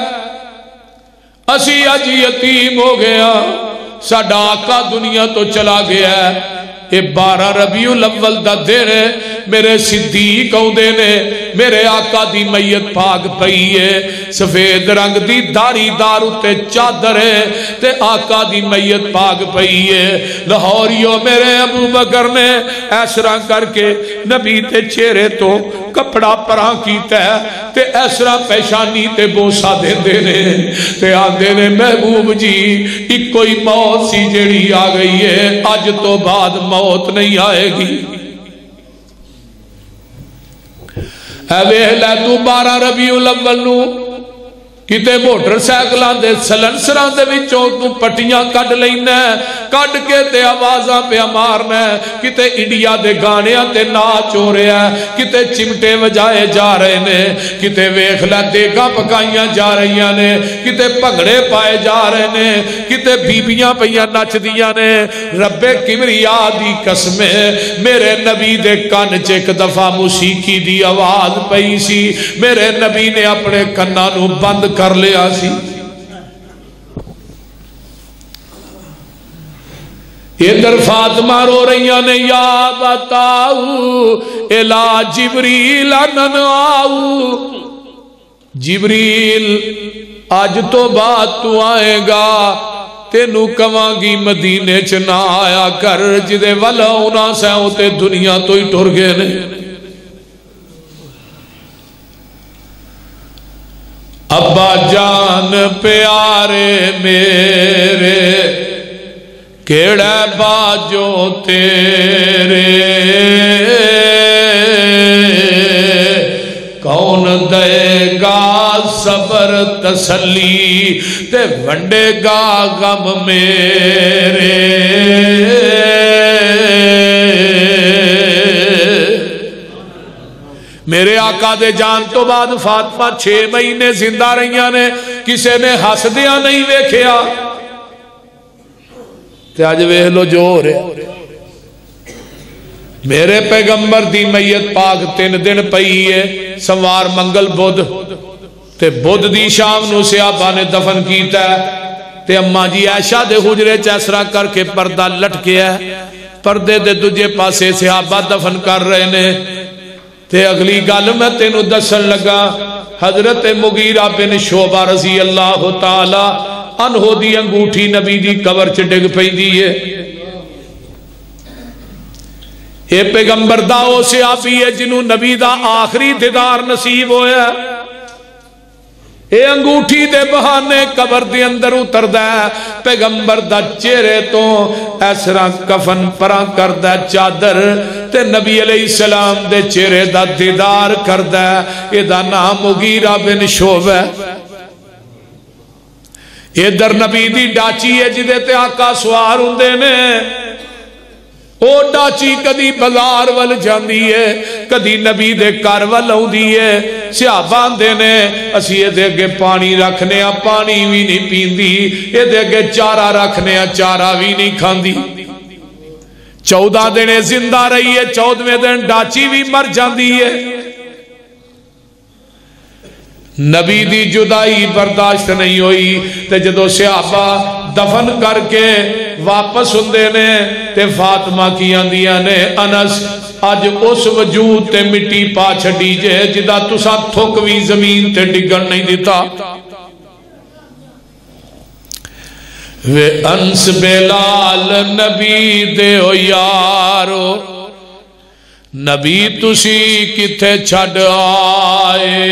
اسی اج یتیم ہو گیا ساڈا آقا دنیا تو چلا گیا اے بارہ ربیع الاول دا دن ہے میرے صدیق آؤندے نے میرے آقا دی میت پاک پئی ہے سفید رنگ دی داری دار اتے چادر ہے تے آقا دی میت پاک پئی ہے لاہوریو میرے ابو بکر نے ایسرا کر کے نبی تے چہرے تو کپڑا پراں کیتا ہے تے ایسرا پیشانی تے بوسا دے دے نے تے آندے نے محبوب جی ایک کوئی موت سی جڑی آ گئی ہے آج تو بعد موت نہیں آئے گی اے ویلہ تو بارہ ربیع الاول نو کتے موٹر سائیکلان دے سلنسران دے وچوں تو پٹیاں کڈ لینا کڈ کے تے آوازاں پہ مارنا کتے انڈیا دے گانیاں تے ناچ ہو رہا ہے کتے چمٹے وجائے جا رہے نے کتے ویکھلا دیگاں پکائیاں جا رہیاں نے کتے پگڑے پائے جا رہے نے کتے بیبیاں پہیاں نچ دیاں نے رب کبریا دی قسمیں میرے نبی دے کان چ ایک دفعہ موسیقی دی آواز پئی سی میرے نبی نے اپنے کنا نو بند کر لیا سی ادھر فاطمہ رو رہیاں نے یا بتاؤ الا جبریل انن آؤ جبریل آج تو بات تو آئے گا تینو کمانگی مدینے چ نہ آیا کر جدے والا ہونا سے ہوتے دنیا تو ہی ٹر گئے نے ابا جان پیارے میرے کیڑا باجو تیرے کون دے گا صبر تسلی تے ونڈے گا غم میرے میرے آقا دے جان تو بعد فاطمہ چھ مہینے زندہ رہیاں نے کسے نے ہس دیا نہیں ویکھیا تے آج ویکھ لو جو ہو رہے میرے پیغمبر دی میت پاک تین دن پئی ہے، سوار منگل بدھ تے بدھ دی شام نو صحابہ نے دفن کیتا ہے تے اماں جی عائشہ دے حجرے چیسرا کر کے پردہ لٹکیا ہے، پردے دے دجے پاسے صحابہ دفن کر رہے نے تے اگلی گل میں تینوں دسن لگا، حضرت مغیرہ بن شعبہ رضی اللہ تعالی عنہ دی انگوٹھی نبی دی قبر چ ڈگ پیندی ہے۔ اے پیغمبر دا او صحابی ہے جنوں نبی دا آخری دیدار نصیب ہویا، اے انگوٹھی دے بہانے قبر دے اندر اتردا ہے، پیغمبر دا چہرے تو اس طرح کفن پراں کردا ہے چادر تے نبی علیہ السلام دے چہرے دا دیدار کردا ہے۔ اے دا نام مغیرہ بن شعبہ ہے۔ ادھر نبی دی ڈاچی ہے جدے تے آقا سوار ہوندے نے، او ڈاچی کدی بازار ول جاندی ہے، کدی نبی دے گھر ول آوندی ہے۔ صحابہ آندے نے اسی اے دے اگے پانی رکھنے آ، پانی بھی نہیں پیندی، اے دے اگے چارہ رکھنے آ، چارہ بھی نہیں کھاندی۔ چودہ دن زندہ رہی ہے، چودھویں دن ڈاچی بھی مر جاندی ہے۔ نبی دی جدائی برداشت نہیں ہوئی تے جدو صحابہ دفن کر کے واپس ہوندے نے تے فاطمہ کی آندیاں نے انس اج اس وجود تے مٹی پا چھڈی جے جدا تسا تھک بھی زمین تے ڈگن نہیں دیتا۔ وے انس بلال نبی دے ہو یارو، نبی تسی کتھے چھڑ آئے،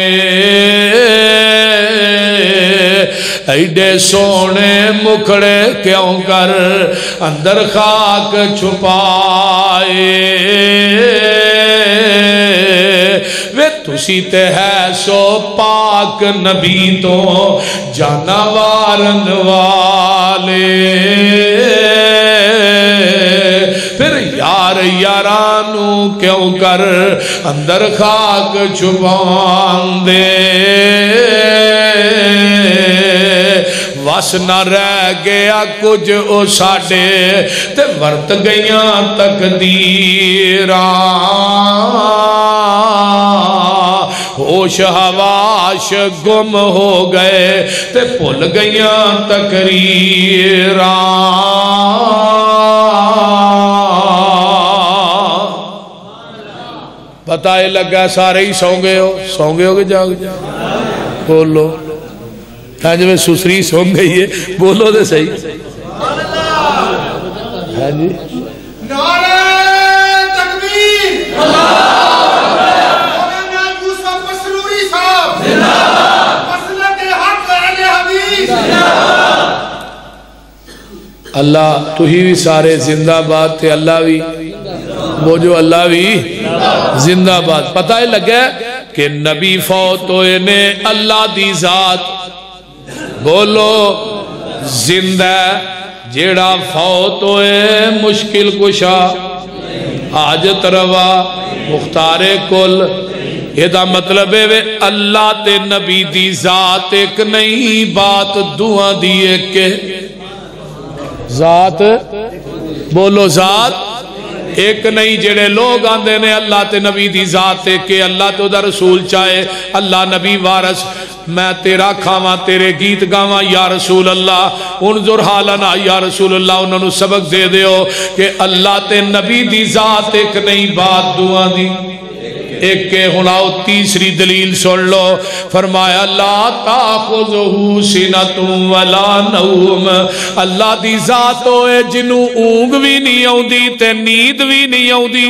ایڈے سونے مکھڑے کیوں کر اندر خاک چھپائے، وے تسی تے ہے سو پاک نبی تو جانا وارن والے، پھر یار یارانو کیوں کر اندر خاک چھپان دے، وس نہ رہ گیا کچھ او ساڈے تے ورت گئیاں تقدیراں، ہوش حواش گم ہو گئے تے بھول گئیاں تقریراں، پتہ ہی لگا سارے ہی سو گئے ہو، سو گئے ہو کہ جاگ جاگ بولو، ہاں جی میں سسری سو گئی ہے، بولو دے صحیح، ہاں جی نعرہ تکبیر، مولانا یوسف مسروری صاحب مسلک حق اہل حدیث، اللہ تو ہی بھی سارے زندہ باد تھے، اللہ بھی وہ جو اللہ بھی زندہ باد۔ پتہ ہی لگا کہ نبی فوت ہوئے نے اللہ دی ذات، بولو زندہ جیڑا فوت ہوئے مشکل کشا حاجت روا مختار کل، یہ دا مطلب ہے اللہ تے نبی دی ذات ایک نہیں، بات دعا دی ایک کے ذات، بولو ذات ایک نہیں، جڑے لوگ آندے نے اللہ تے نبی دی ذات ایک کہ اللہ تو دا رسول چاہے اللہ نبی وارث، میں تیرا کھاواں تیرے گیت گاواں یا رسول اللہ، انظر حالنا یا رسول اللہ، انہوں نے سبق دے دیو کہ اللہ تے نبی دی ذات ایک نہیں، بات دعا دی ایک کے ہناؤ۔ تیسری دلیل سن لو، فرمایا لا تاخذہ سنۃ ولا نوم، اللہ دی ذات ہوئے جنوں اونگ بھی نہیں آؤندی تے نیند بھی نہیں آؤندی،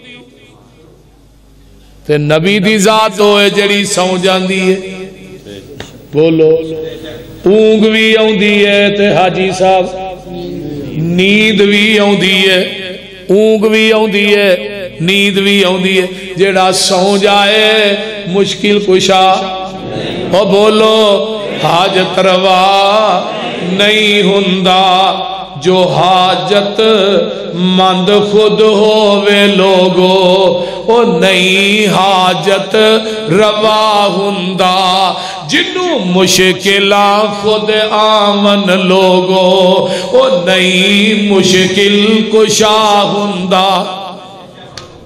تے نبی دی ذات ہوئے جڑی سو جاندی ہے، بولو اونگ بھی آؤندی ہے تے حاجی صاحب نیند بھی آؤندی ہے، اونگ بھی آؤندی ہے نیند بھی آؤندی ہے، جیڑا سو جائے مشکل کشا، او بولو حاجت روا نہیں ہندا، جو حاجت مند خود ہووے لوگو، او نہیں حاجت روا ہندا، جنوں مشکلہ خود آمن لوگو، او نہیں مشکل کشا ہندا۔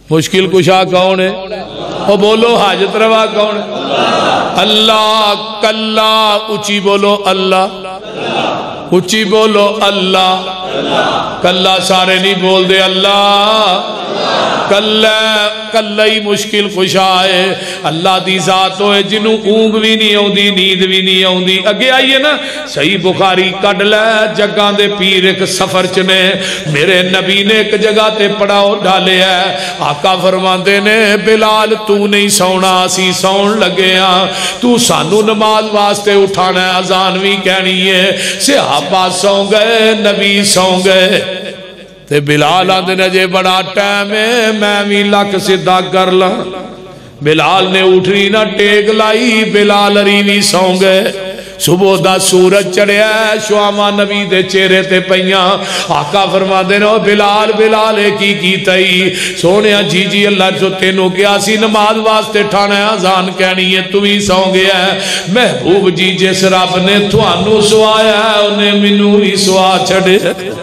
مشکل کشا کون ہے؟ وہ بولو حاجت روا کون ہے؟ اللہ کلا اچھی بولو اللہ اچھی بولو اللہ کلا سارے نہیں بول دے اللہ کلا کلا ہی مشکل کشا ہے اللہ دی ذات ہوئے جنہوں اونگ بھی نہیں آؤں دی نیند بھی نہیں آؤں دی اگے آئیے نا صحیح بخاری کڑ لے جگہ دے پیر ایک سفر چنے میرے نبی نے ایک جگہ تے پڑاؤ ڈالے ہے آقا فرماندے نے بلال تو نہیں سونا اسی سون لگے ہاں تو سانو نماز واسطے اٹھانا ہے اذان بھی کہنی ہے صحابہ سو گئے نبی سو گئے تے بلال آندے نے جے بڑا ٹائم ہے میں بھی لک سدھا کر لا بلال نے اٹھنی نہ ٹیک لائی بلال اری بھی سو گئے صبح دا سورج چڑھیا ہے شواما نبی دے چہرے تے پیاں آقا فرما دینا بلال بلال کی کی تئی سونے جی جی اللہ جو تینوں کیا سی نماز واسطے ٹھانا ہے آزان کہنی ہے تو ہی سو گیا ہے محبوب جی جس رب نے تھوانو سوایا ہے انہیں منو ہی سوا چھڑے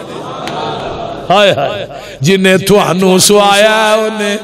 ہائے ہائے جنہیں تھوانو سوایا ہے انہیں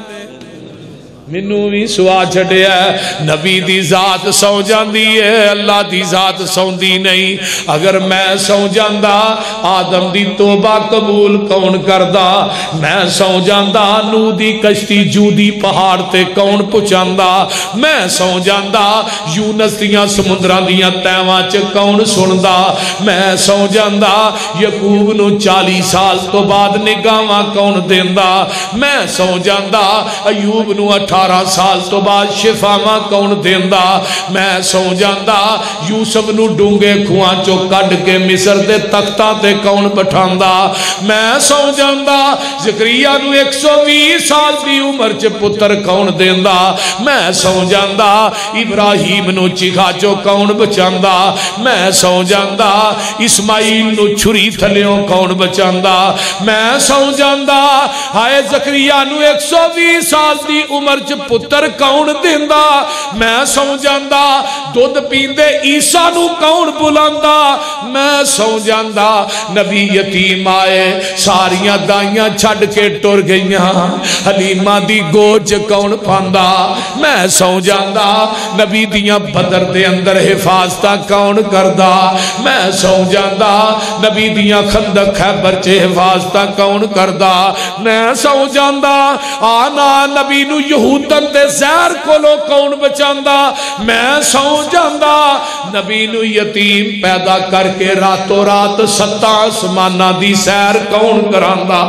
منو بھی سوا چھڑیا ہے نبی دی ذات سو جاندی ہے اللہ دی ذات سو دی نہیں اگر میں سو جاندہ آدم دی توبہ قبول کون کردہ میں سو جاندہ نو دی کشتی جو دی پہاڑ تے کون پچاندہ میں سو جاندہ یونس دیاں سمندران دیاں تیواں چ کون سندہ میں سو جاندہ یقوب نو چالی سال تو بعد نگاواں کون دیندہ میں سو جاندہ ایوب نو اٹھارہ سال تو بعد شفاواں کون دیندہ میں سو جاندہ یوسف نو ڈونگے کھوان چو کڈ کے مصر دے تختہ تے کون بٹھاندہ میں سو جاندہ زکریا نو ایک سو بیس سال دی عمر چ پتر کون دیندہ میں سو جاندہ ابراہیم نو چکھا چو کون بچاندہ میں سو جاندہ اسماعیل نو چھری تھلیوں کون بچاندہ میں سو جاندہ ہائے زکریا نو ایک سو بیس سال دی عمر پتر کون دیندہ میں سو جاندہ دودھ پیندے عیسیٰ نو کون بلاندہ میں سو جاندہ نبی یتیم آئے ساریاں دائیاں چھڑ کے ٹر گئیاں حلیمہ دی گوج کون پاندہ میں سو جاندہ نبی دیاں بدر دے اندر حفاظتہ کون کردہ میں سو جاندہ نبی دیاں خندق خیبر چے حفاظتہ کون کردہ میں سو جاندہ آنا نبی نو یہود تے زہر کو لو کون بچاندہ میں سو جاندہ نبی نو یتیم پیدا کر کے راتوں رات ستاں آسمانہ دی سیر کون کراندہ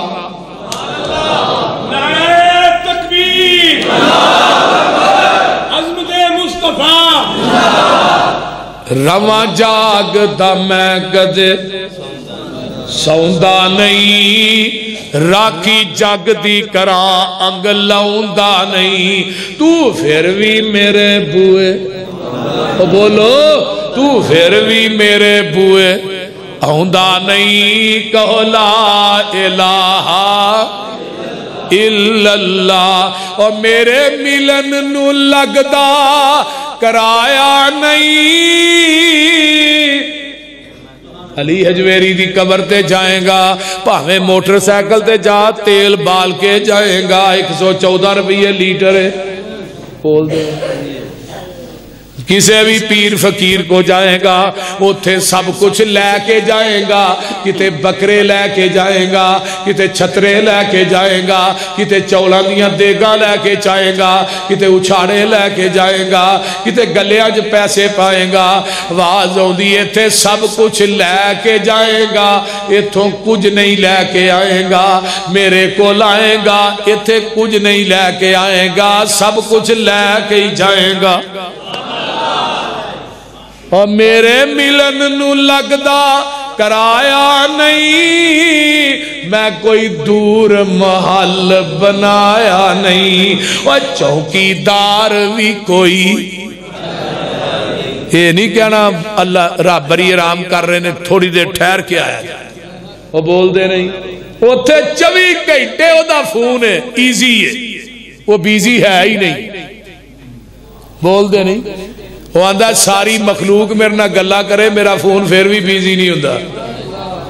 نعرہ تکبیر عظمت مصطفیٰ رواں جاگ دا میں گدے سوندہ نہیں راکی جگ دی کران انگ لاؤندہ نہیں تو پھر بھی میرے بوئے بولو تو پھر بھی میرے بوئے آؤندہ نہیں کہو لا الہ الا اللہ اور میرے ملن نو لگدا کرایا نہیں علی حجویری دی قبر تے جائیں گا پاہمیں موٹر سائیکل تے جا تیل بال کے جائیں گا ایک سو چودہ روپیے لیٹر ہے بول دے کسے بھی پیر فقیر کو جائیں گا اتھے سب کچھ لے کے جائیں گا کتے بکرے لے کے جائیں گا کتے چھترے لے کے جائیں گا کتے چولان دیاں دیگا لے کے جائیں گا کتے اچھاڑے لے کے جائیں گا کتے گلیاں جو پیسے پائیں گا واز ہوں دی اتھے سب کچھ لے کے جائیں گا اتھوں کچھ نہیں لے کے آئیں گا میرے کو لائیں گا اتھے کچھ نہیں لے کے آئیں گا سب کچھ لے کے جائیں گا اور میرے ملن نو لگدا کرایا نہیں میں کوئی دور محل بنایا نہیں اور چوکی دار بھی کوئی یہ نہیں کہنا اللہ رب بری رام کر رہے نے تھوڑی دیر ٹھہر کے آیا وہ بول دے نہیں وہ تھے چوی گھنٹے وہ دا فون ہے ایزی ہے وہ بیزی ہے ہی نہیں بول دے نہیں وہ آندہ ساری مخلوق میرے نہ گلہ کرے میرا فون پھر بھی بیزی نہیں ہوندہ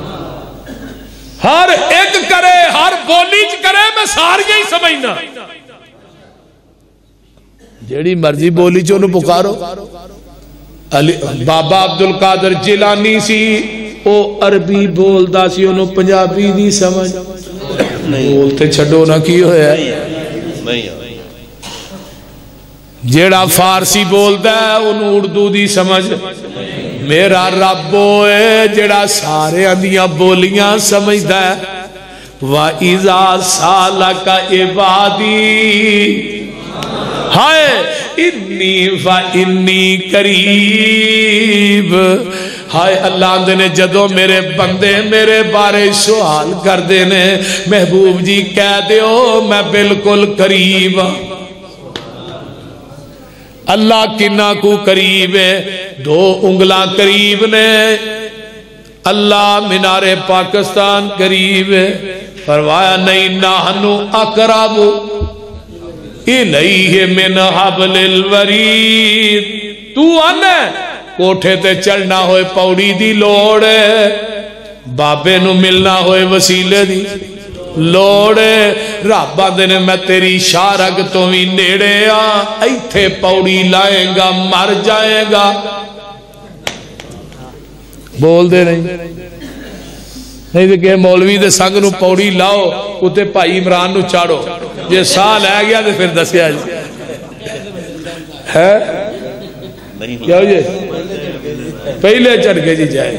ہر ایک کرے ہر بولی چ کرے میں ساری ہی سمجھنا جیڑی مرضی بولی چ انہوں پکارو. علی بابا عبد القادر جیلانی سی او عربی بولدا سی انہوں پنجابی نہیں سمجھ بولتے چھڈو نہ کی ہویا جیڑا فارسی بولدا ہے انہوں اردو دی سمجھ. میرا رب ہوئے جڑا سارے اندیاں بولیاں سمجھدا ہے. وَإِذَا سَأَلَكَ عِبَادِي ہائے انی فَإِنِّي قریب. ہائے اللہ آندے نے جدو میرے بندے میرے بارے سوال کر دینے محبوب جی کہہ دیو میں بالکل قریب. اللہ کنہ کو قریب ہے دو انگلاں قریب نے. اللہ مینار پاکستان قریب ہے. فرمایا نہیں نحنو اقرب الیہ من حبل الورید. تو آنے کوٹھے تے چڑھنا ہوئے پوڑی دی لوڑ ہے بابے نو ملنا ہوئے وسیلے دی لوڑ ہے. رب آندے نے میں تیری شارگ تو بھی نیڑے آ ایتھے پوڑی لائیں گا مر جائے گا. بول دے نہیں نہیں تو کہ مولوی دے سنگ نو پوڑی لاؤ اتے بھائی عمران نو چاڑو جے ساہ لے گیا تو پھر دسیا جی ہے کیا ہو جائے پہلے چڑھ کے جی جائے.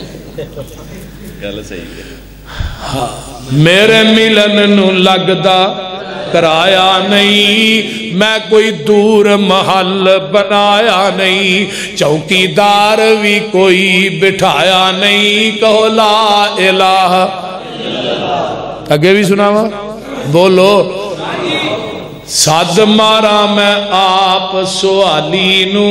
ہاں میرے ملن نو لگدا کرایا نہیں میں کوئی دور محل بنایا نہیں چوکی دار بھی کوئی بٹھایا نہیں. کہو لا الہ اگے بھی سناوا بولو. سد مارا میں آپ سوالی نو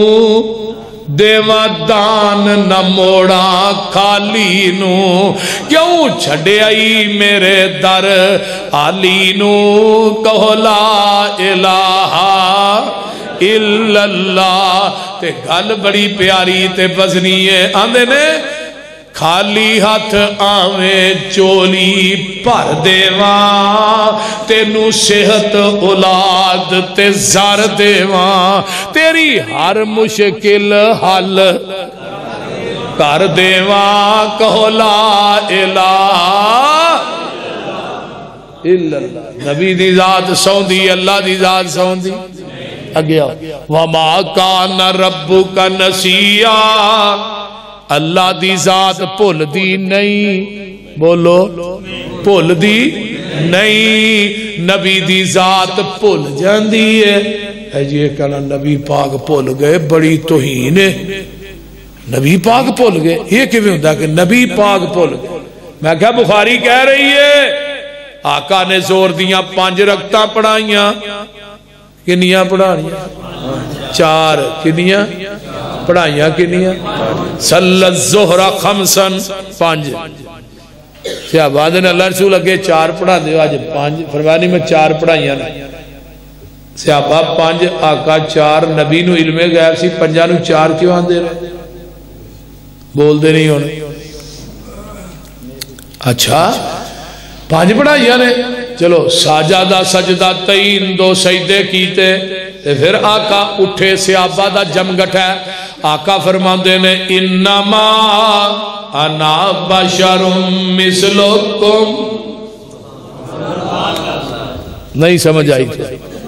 دیوا دان نہ موڑا خالی نو کیوں چھڑے آئی میرے در آلی نو. کہو لا الہ الا اللہ. تے گل بڑی پیاری تے وزنی ہے. آندے نے خالی ہاتھ آویں چولی پر دیواں تینو صحت اولاد تے زر دیواں تیری ہر مشکل حل کر دیواں. کہو لا الہ الا اللہ. نبی دی ذات سوندی اللہ دی ذات سوندی. اگیا وما کان ربک نسیا اللہ دی ذات بھول دی نہیں. بولو بھول دی نہیں. نبی دی ذات بھول جاندی ہے. اے جی کہنا نبی پاک بھول گئے بڑی توہین ہے. نبی پاک بھول گئے یہ کیوں ہوتا کہ نبی پاک بھول گئے. میں کہا بخاری کہہ رہی ہے آقا نے زور دیاں پانچ رکعتاں پڑھائیاں. کنیاں پڑھائیاں چار. کنیاں پڑھائیاں کنیاں صلی الظہر خمسن پانچ. صحابہ نے اللہ رسول اگے چار پڑھا دے آج پانچ فرمانی میں چار پڑھائیاں نے. صحابہ پانچ آقا چار. نبی نو علم غیب سی پنجا نو چار کیوں آن دے رہے بول دے نہیں ہونے. اچھا پانچ پڑھائیاں نے. چلو ساجدہ سجدہ تین دو سجدے کیتے پھر آقا اٹھے. صحابہ دا جمگٹ ہے. آقا فرماندے نے انما انا بشر مثلکم. نہیں سمجھ آئی تھی.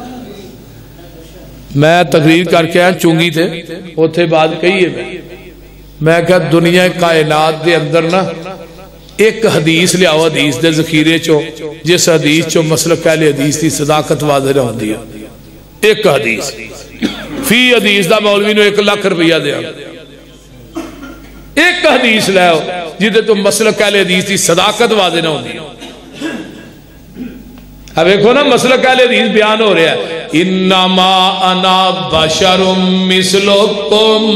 میں تقریر کر کے آیا چونگی تھے اوتھے بات کہی ہے. میں میں کہا دنیا کائنات دے اندر نا ایک حدیث لیاؤ حدیث دے ذخیرے چو جس حدیث چو مسلک اہل حدیث دی صداقت واضح ہوندی ہے. ایک حدیث فی حدیث دا مولوی نو ایک لاکھ روپیہ دیا. ایک حدیث لیاؤ جدے تو مسلک اہل حدیث دی صداقت واضح نہ ہوندی ہے. اب ایک ہو نا مسلک اہل حدیث بیان ہو رہا ہے انما انا بشر مثلکم.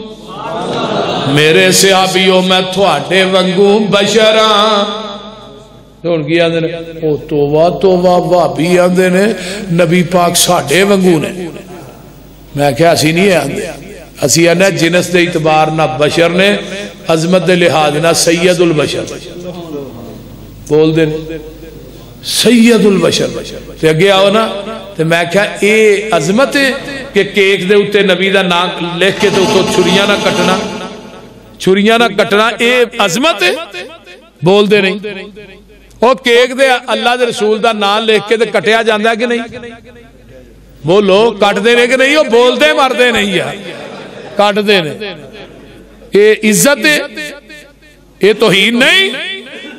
میرے صحابیوں میں تھوڑے ونگوں بشراں. تو ان کی آندے نے او توبہ توبہ وابی آندے نے نبی پاک ساڑھے ونگوں نے. میں کہا اسی نہیں ہے آندے اسی آنے جنس دے اعتبار نہ بشر نے عظمت دے لحاظ نہ سید البشر. بول دے سید البشر تے اگے آؤ نا تے میں کہا اے عظمت کہ کیک دے اتے نبی دا نام لکھ کے تو چھریاں نہ کٹنا چھریاں نہ کٹنا اے عظمت ہے بول دے نہیں وہ کیک دے اللہ دے رسول دا نام لکھ کے کٹیا جاندہ ہے کہ نہیں بولو کٹ دے نہیں کہ نہیں وہ بول دے مر دے نہیں ہے کٹ دے نہیں یہ عزت ہے یہ توہین نہیں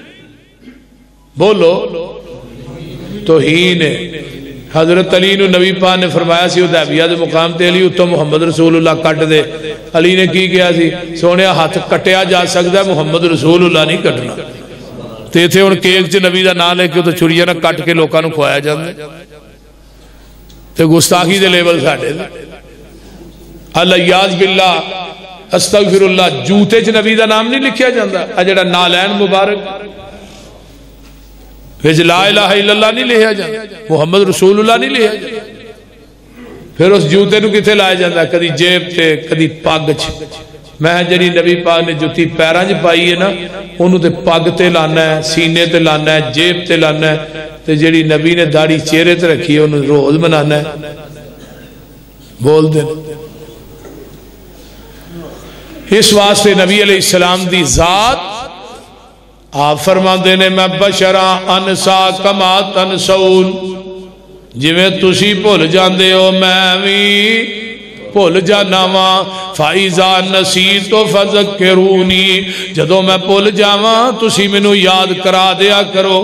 بولو توہین ہے حضرت علی نے نبی پاک نے فرمایا سی حدیبیہ دے مقام تے علی اتو محمد رسول اللہ کٹ دے علی نے کی کیا سی سونے ہاتھ کٹیا جا سکتا ہے محمد رسول اللہ نہیں کٹنا تے تھے ان کیک چ نبی دا نام لے کے تو چھڑیاں نہ کٹ کے لوکاں نو کھوایا جاندا تے گستاخی دے لیول ساڈے الیاذ باللہ استغفر اللہ جوتے چ نبی دا نام نہیں لکھیا جاندا اے جڑا نالین مبارک پھر لا الہ الا اللہ نہیں لیا جاتا محمد رسول اللہ نہیں لیا جاتا پھر اس جوتے نو کتے لائے جاتا کدی جیب تے کدی پاگ چھ میں جنہی نبی پاک نے جوتی پیران چھ پائی ہے نا انہوں تے پاگ تے لانا ہے سینے تے لانا ہے جیب تے لانا ہے تے جنہی نبی نے داڑھی چہرے تے رکھی ہے انہوں روز منانا ہے بول دے اس واسطے نبی علیہ السلام دی ذات آپ فرما دینے میں بشران انسا کما تنسون جی میں تسی بھول جاندے ہو میں بھی بھول جانا ماں فائزہ نسیت و فذکرونی جدو میں بھول جاواں تسی منو یاد کرا دیا کرو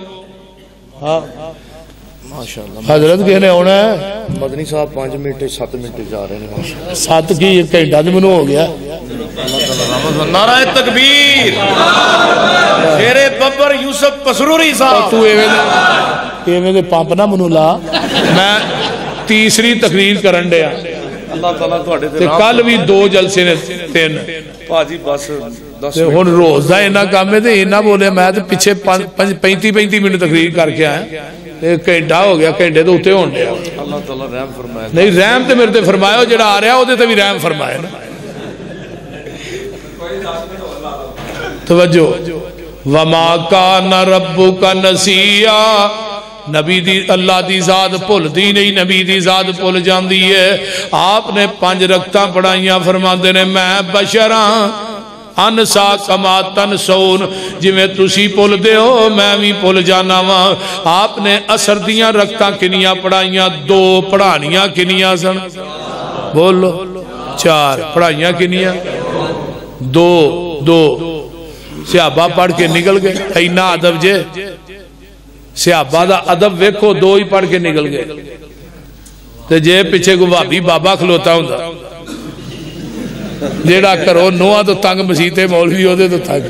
حضرت کہنے ہونا ہے مدنی صاحب پانچ منٹ سات منٹ جا رہے ہیں سات کی ایک گھنٹہ تو منو ہو گیا نعرہ تکبیر شیر ببر یوسف پسروری صاحب تو ایویں دے پمپ نہ منو لا میں تیسری تقریر کرن دیا اللہ تعالیٰ تواڈے تے کل بھی دو جلسے نے تین پاجی بس دس ہن روز دا اینا کام ہے تے اینا بولے میں تے پیچھے پینتی پینتی منٹ تقریر کر کے آیا ایک گھنٹہ ہو گیا گھنٹے تو اتے ہون دیا اللہ تعالیٰ رحم فرمائے نہیں رحم تے میرے تے فرمایا جڑا آ رہا وہ تے بھی رحم فرمائے توجہ وما کان ربک نسیا نبی دی اللہ دی ذات بھول دی نہیں نبی دی ذات بھول جاندی ہے آپ نے پانچ رکھتاں پڑھائیاں فرماندے نے میں بشراں انسا کما تنسون جی میں تسی پل دے ہو میں بھی پل جانا وہاں آپ نے اثر دیاں رکھتاں کنیاں پڑھائیاں دو پڑھانیاں کنیاں سن بولو چار پڑھائیاں کنیاں دو دو صحابہ پڑھ کے نکل گئے اینا ادب جے صحابہ دا ادب ویکھو دو ہی پڑھ کے نکل گئے تے جے پیچھے کو بابی بابا کھلوتا ہوں دا جیڑا کرو نوہ تو تنگ مسیطے مولوی ہو دے تو تنگ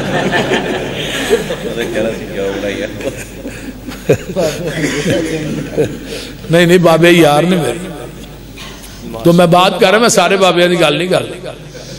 نہیں نہیں بابے یار نے میرے تو میں بات کر رہا میں سارے بابے دی گل نہیں کر رہا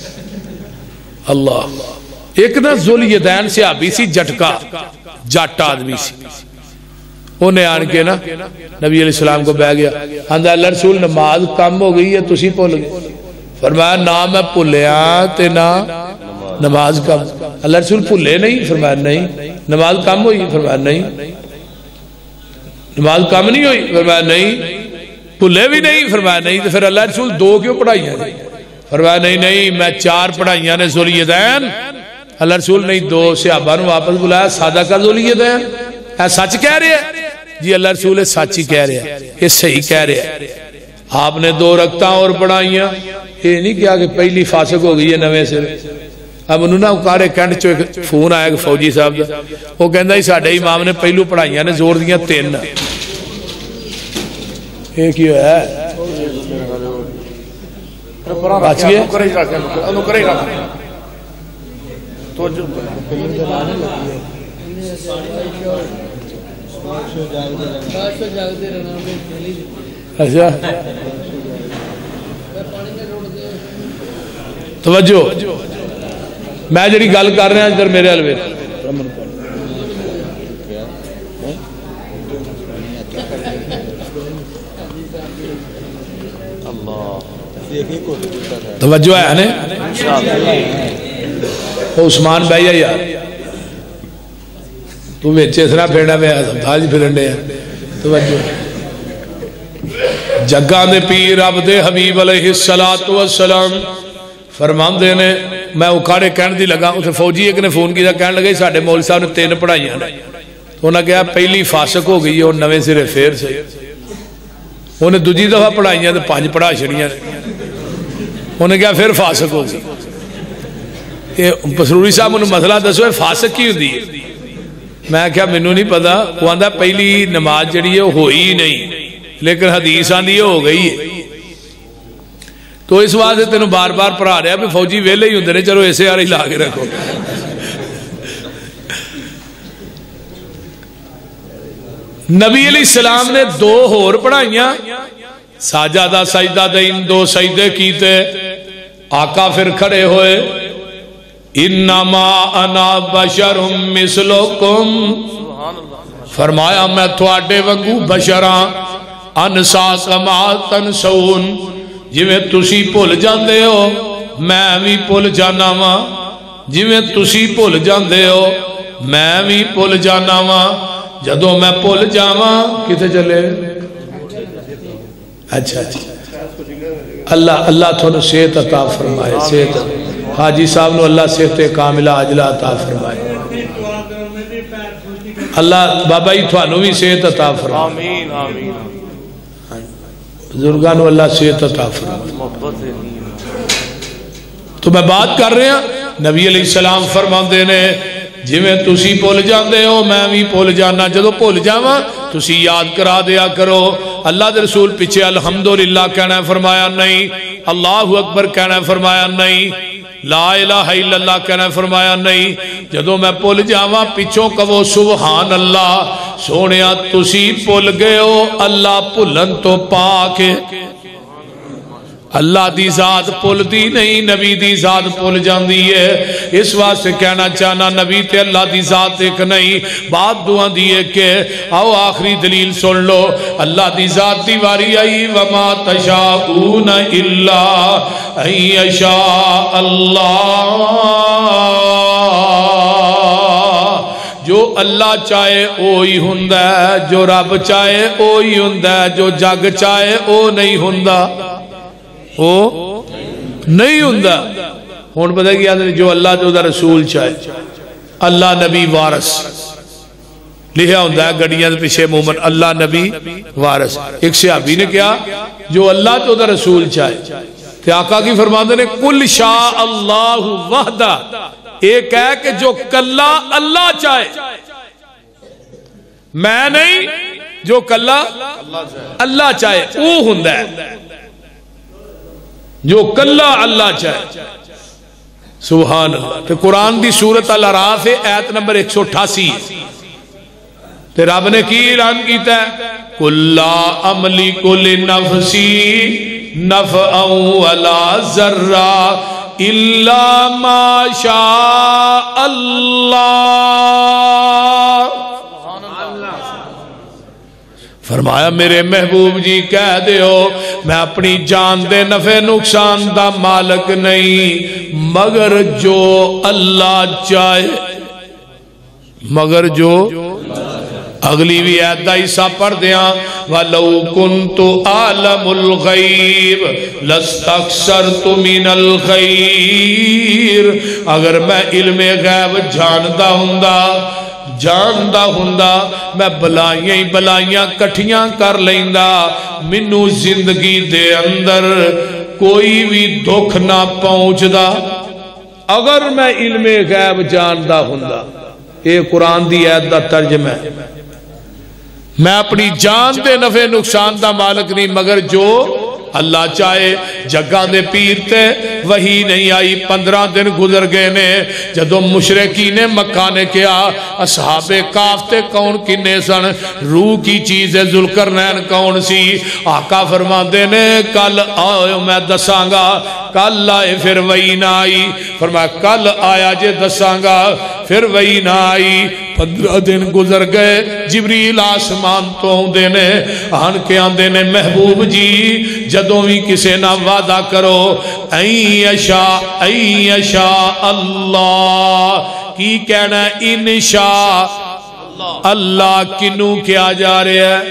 اللہ ایک نا ذوالدین سے آبی سی جٹکا جٹ آدمی سی انہیں آن کے نا نبی علیہ السلام کو بہ گیا اندھا اللہ رسول نماز کم ہو گئی ہے تسی پول گئے فرمایا نا میں پلیا تے نا نماز کم اللہ رسول پلے نہیں فرمایا نہیں نماز کم ہوئی فرمایا نہیں نماز کم نہیں ہوئی فرمایا نہیں پلے بھی نہیں فرمایا نہیں تو پھر اللہ رسول دو کیوں پڑھائیاں فرمایا نہیں نہیں میں چار پڑھائیاں نے ذوالدین اللہ رسول نہیں دو صحابہ نے واپس بلایا سادہ کا ذوالدین اے سچ کہہ رہے ہیں جی اللہ رسول سچ ہی کہہ رہے ہیں یہ صحیح کہہ رہے ہیں آپ نے دو رکھتا اور پڑھائیاں یہ نہیں کیا کہ پہلی فاسق ہو گئی ہے نوے سے اب انہوں نے اکارے کینٹ چو ایک فون آیا کہ فوجی صاحب دا وہ کہندہ ہی ساڑھے امام نے پہلو پڑھائیاں نے زور دیاں تین ایک ہی ہے بچ گئے اچھا توجہ میں جڑی گل کر رہا ادھر میرے الوے توجہ ہے نا عثمان بھائی یار تو بیچے سنا پھیڑا میں ہسپتال پھرن دے توجہ جگہ دے پیر رب دے حبیب علیہ السلام فرماندے نے میں اکھاڑے کہن دی لگا اسے فوجی ایک نے فون کیا کہنے لگے ساڑھے مولوی صاحب نے تین پڑھائیاں انہوں نے کہا پہلی فاسق ہو گئی اور نویں سرے پھر سے انہیں دوجی دفعہ پڑھائیاں تو پانچ پڑھا چھڑیاں انہوں نے کہا پھر فاسق ہو گئی پسروری صاحب انہوں مسئلہ دسو ہے فاسق کی ہوتی ہے میں کہا منو نہیں پتا وہ آندھا پہلی نماز جڑی ہے ہوئی نہیں لیکن حدیث آندھی ہو گئی ہے تو اس واسطے تینوں بار بار پڑھا رہا ہے فوجی ویلے ہی ہوندے نے چلو ایسے آ رہی لا کے رکھو نبی علیہ السلام نے دو ہور پڑھائیاں ساجدہ سجدہ دین دو سجدے کیتے آقا پھر کھڑے ہوئے انما انا بشر مثلکم فرمایا میں تھوڑے وانگو بشراں انسا کما تنسون جی میں تسی بھول جاندے ہو میں بھی بھول جانا وا جی میں تسی بھول جاندے ہو میں بھی بھول جانا وا جدو میں بھول جاواں کتے چلے اچھا اچھا اللہ اللہ تھوڑا صحت عطا فرمائے صحت حاجی صاحب نو اللہ صحت کاملہ عاجلہ عطا فرمائے اللہ بابا ہی تھوانو بھی صحت عطا فرمائے آمین آمین بزرگانو اللہ صحت عطا فرمائے تو میں بات کر رہے ہیں نبی علیہ السلام فرماندے نے جی میں تسی بھول جاندے ہو میں بھی بھول جانا جدو بھول جاواں تسی یاد کرا دیا کرو اللہ دے رسول پیچھے الحمدللہ کہنا ہے فرمایا نہیں اللہ اکبر کہنا ہے فرمایا نہیں لا الہ الا اللہ کہنا ہے فرمایا نہیں جدو میں بھول جاواں پیچھوں کہو سبحان اللہ سونیا تسی بھول گئے ہو اللہ بھلن تو پاک اللہ دی ذات پل دی نہیں نبی دی ذات پل جاندی ہے اس واسطے کہنا چاہنا نبی تے اللہ دی ذات ایک نہیں بات دعا دیئے کہ آؤ آخری دلیل سن لو اللہ دی ذات دی واری آئی وما تشاؤون الا ان یشاء اللہ جو اللہ چاہے اوہی ہندہ جو رب چاہے اوہی ہندہ جو جگ چاہے او نہیں ہندہ او نہیں ہندہ ہون پتہ کیا جو اللہ تو دا رسول چاہے اللہ نبی وارث لکھا ہندہ ہے گڑیاں پیچھے مومن اللہ نبی وارث ایک صحابی نے کیا جو اللہ تو دا رسول چاہے کہ آقا کی فرماندے نے کل شاء اللہ وحدہ ایک ہے کہ جو کلہ اللہ چاہے میں نہیں جو کلہ اللہ چاہے وہ ہندہ ہے جو کلہ اللہ چاہے سبحان اللہ تو قرآن دی سورت الاعراف ہے آیت نمبر ایک سو اٹھاسی تو رب نے کی اعلان کیتا ہے کُلَّا أَمْلِكُ لِنَفْسِي نَفْعًا وَلَا ضَرًّا إِلَّا مَا شَاءَ اللَّهُ فرمایا میرے محبوب جی کہہ دے ہو میں اپنی جان دے نفع نقصان دا مالک نہیں مگر جو اللہ چاہے مگر جو اگلی بھی ایدہ حصہ پڑھ دیاں وَلَوْ كُنْتُ عَالَمُ الْغَيْبِ لَسْتَكْسَرْتُ مِنَ الْخَيْرِ اگر میں علم غیب جاندہ ہندہ جاندہ ہندہ میں بلائیاں ہی بلائیاں کٹھیاں کر لیندہ منو زندگی دے اندر کوئی بھی دکھ نہ پہنچ دا اگر میں علم غیب جاندہ ہندہ یہ قرآن دی آیت دا ترجمہ ہے میں اپنی جان دے نفع نقصان دا مالک نہیں مگر جو اللہ چاہے جگہ دے پیر تے وہی نہیں آئی پندرہ دن گزر گئے نے جدو مشرقین مکہ نے کیا اصحاب کاف تے کون کنے سن روح کی چیز ذوالقرنین کون سی آقا فرما دینے کل آئے میں دسانگا کل آئے پھر وہی نہ آئی فرمایا کل آیا جے دسانگا پھر وہی نہ آئی پندرہ دن گزر گئے جبریل آسمان تو دینے آن کے آن دینے محبوب جی جدوں بھی کسے نہ وعدہ کرو این یشاء این یشاء اللہ کی کہنا انشاء اللہ کنوں کیا جا رہے ہیں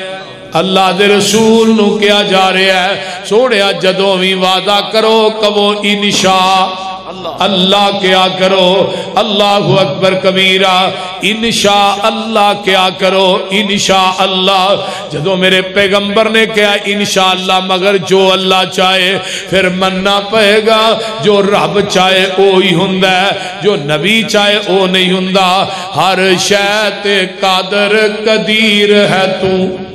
اللہ دے رسول نو کیا جا رہا ہے سوڑیا جدوں بھی وعدہ کرو کہو انشاء اللہ کیا کرو اللہ اکبر کبیرہ انشاء اللہ کیا کرو انشاء اللہ جدوں میرے پیغمبر نے کہا انشاءاللہ مگر جو اللہ چاہے پھر مننا پہے گا جو رب چاہے وہی ہوندا ہے جو نبی چاہے وہ نہیں ہوندا ہر شے تے قادر قدیر ہے تو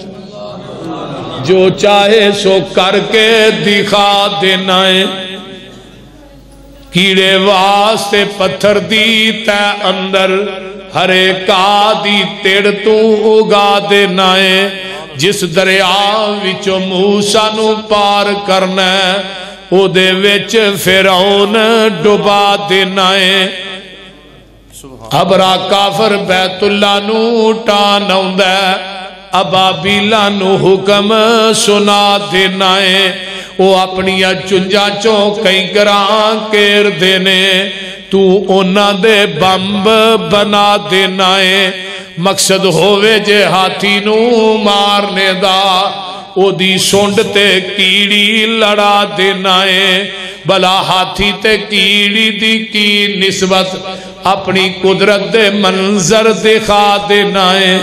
جو چاہے سو کر کے دکھا دینا ہے کیڑے واسطے پتھر دی تے اندر ہرے کا دی تیڑ تو اگا دینا ہے جس دریا وچوں موسیٰ نو پار کرنا ہے او دے وچ فرعون ڈبا دینا ہے ابرا کافر بیت اللہ نو ٹان آوندا ہے ابابیلاں نو حکم سنا دینا ہے وہ اپنی چنجا چوں کئی گران کیر دینے تو اونا دے بمب بنا دینا ہے مقصد ہووے جے ہاتھی نو مارنے دا او دی سونڈ تے کیڑی لڑا دینا ہے بلا ہاتھی تے کیڑی دی کی نسبت اپنی قدرت دے منظر دکھا دینا ہے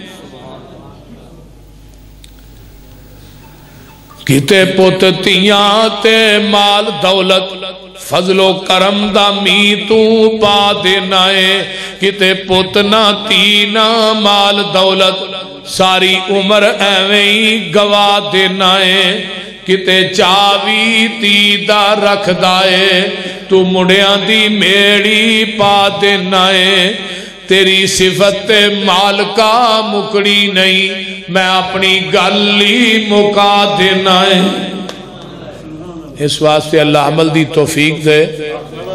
کتے پوت تیاں تے مال دولت فضل و کرم دا می تو پا دینا ہے کتے پوت نہ تینا مال دولت ساری عمر ایویں گوا دینا ہے کتے چاوی تیدہ رکھ دائے تو مڑیاں دی میڑی پا دینا ہے تیری صفت مال کا مکڑی نہیں میں اپنی گلی مکا دینا ہے اس واسطے اللہ عمل دی توفیق دے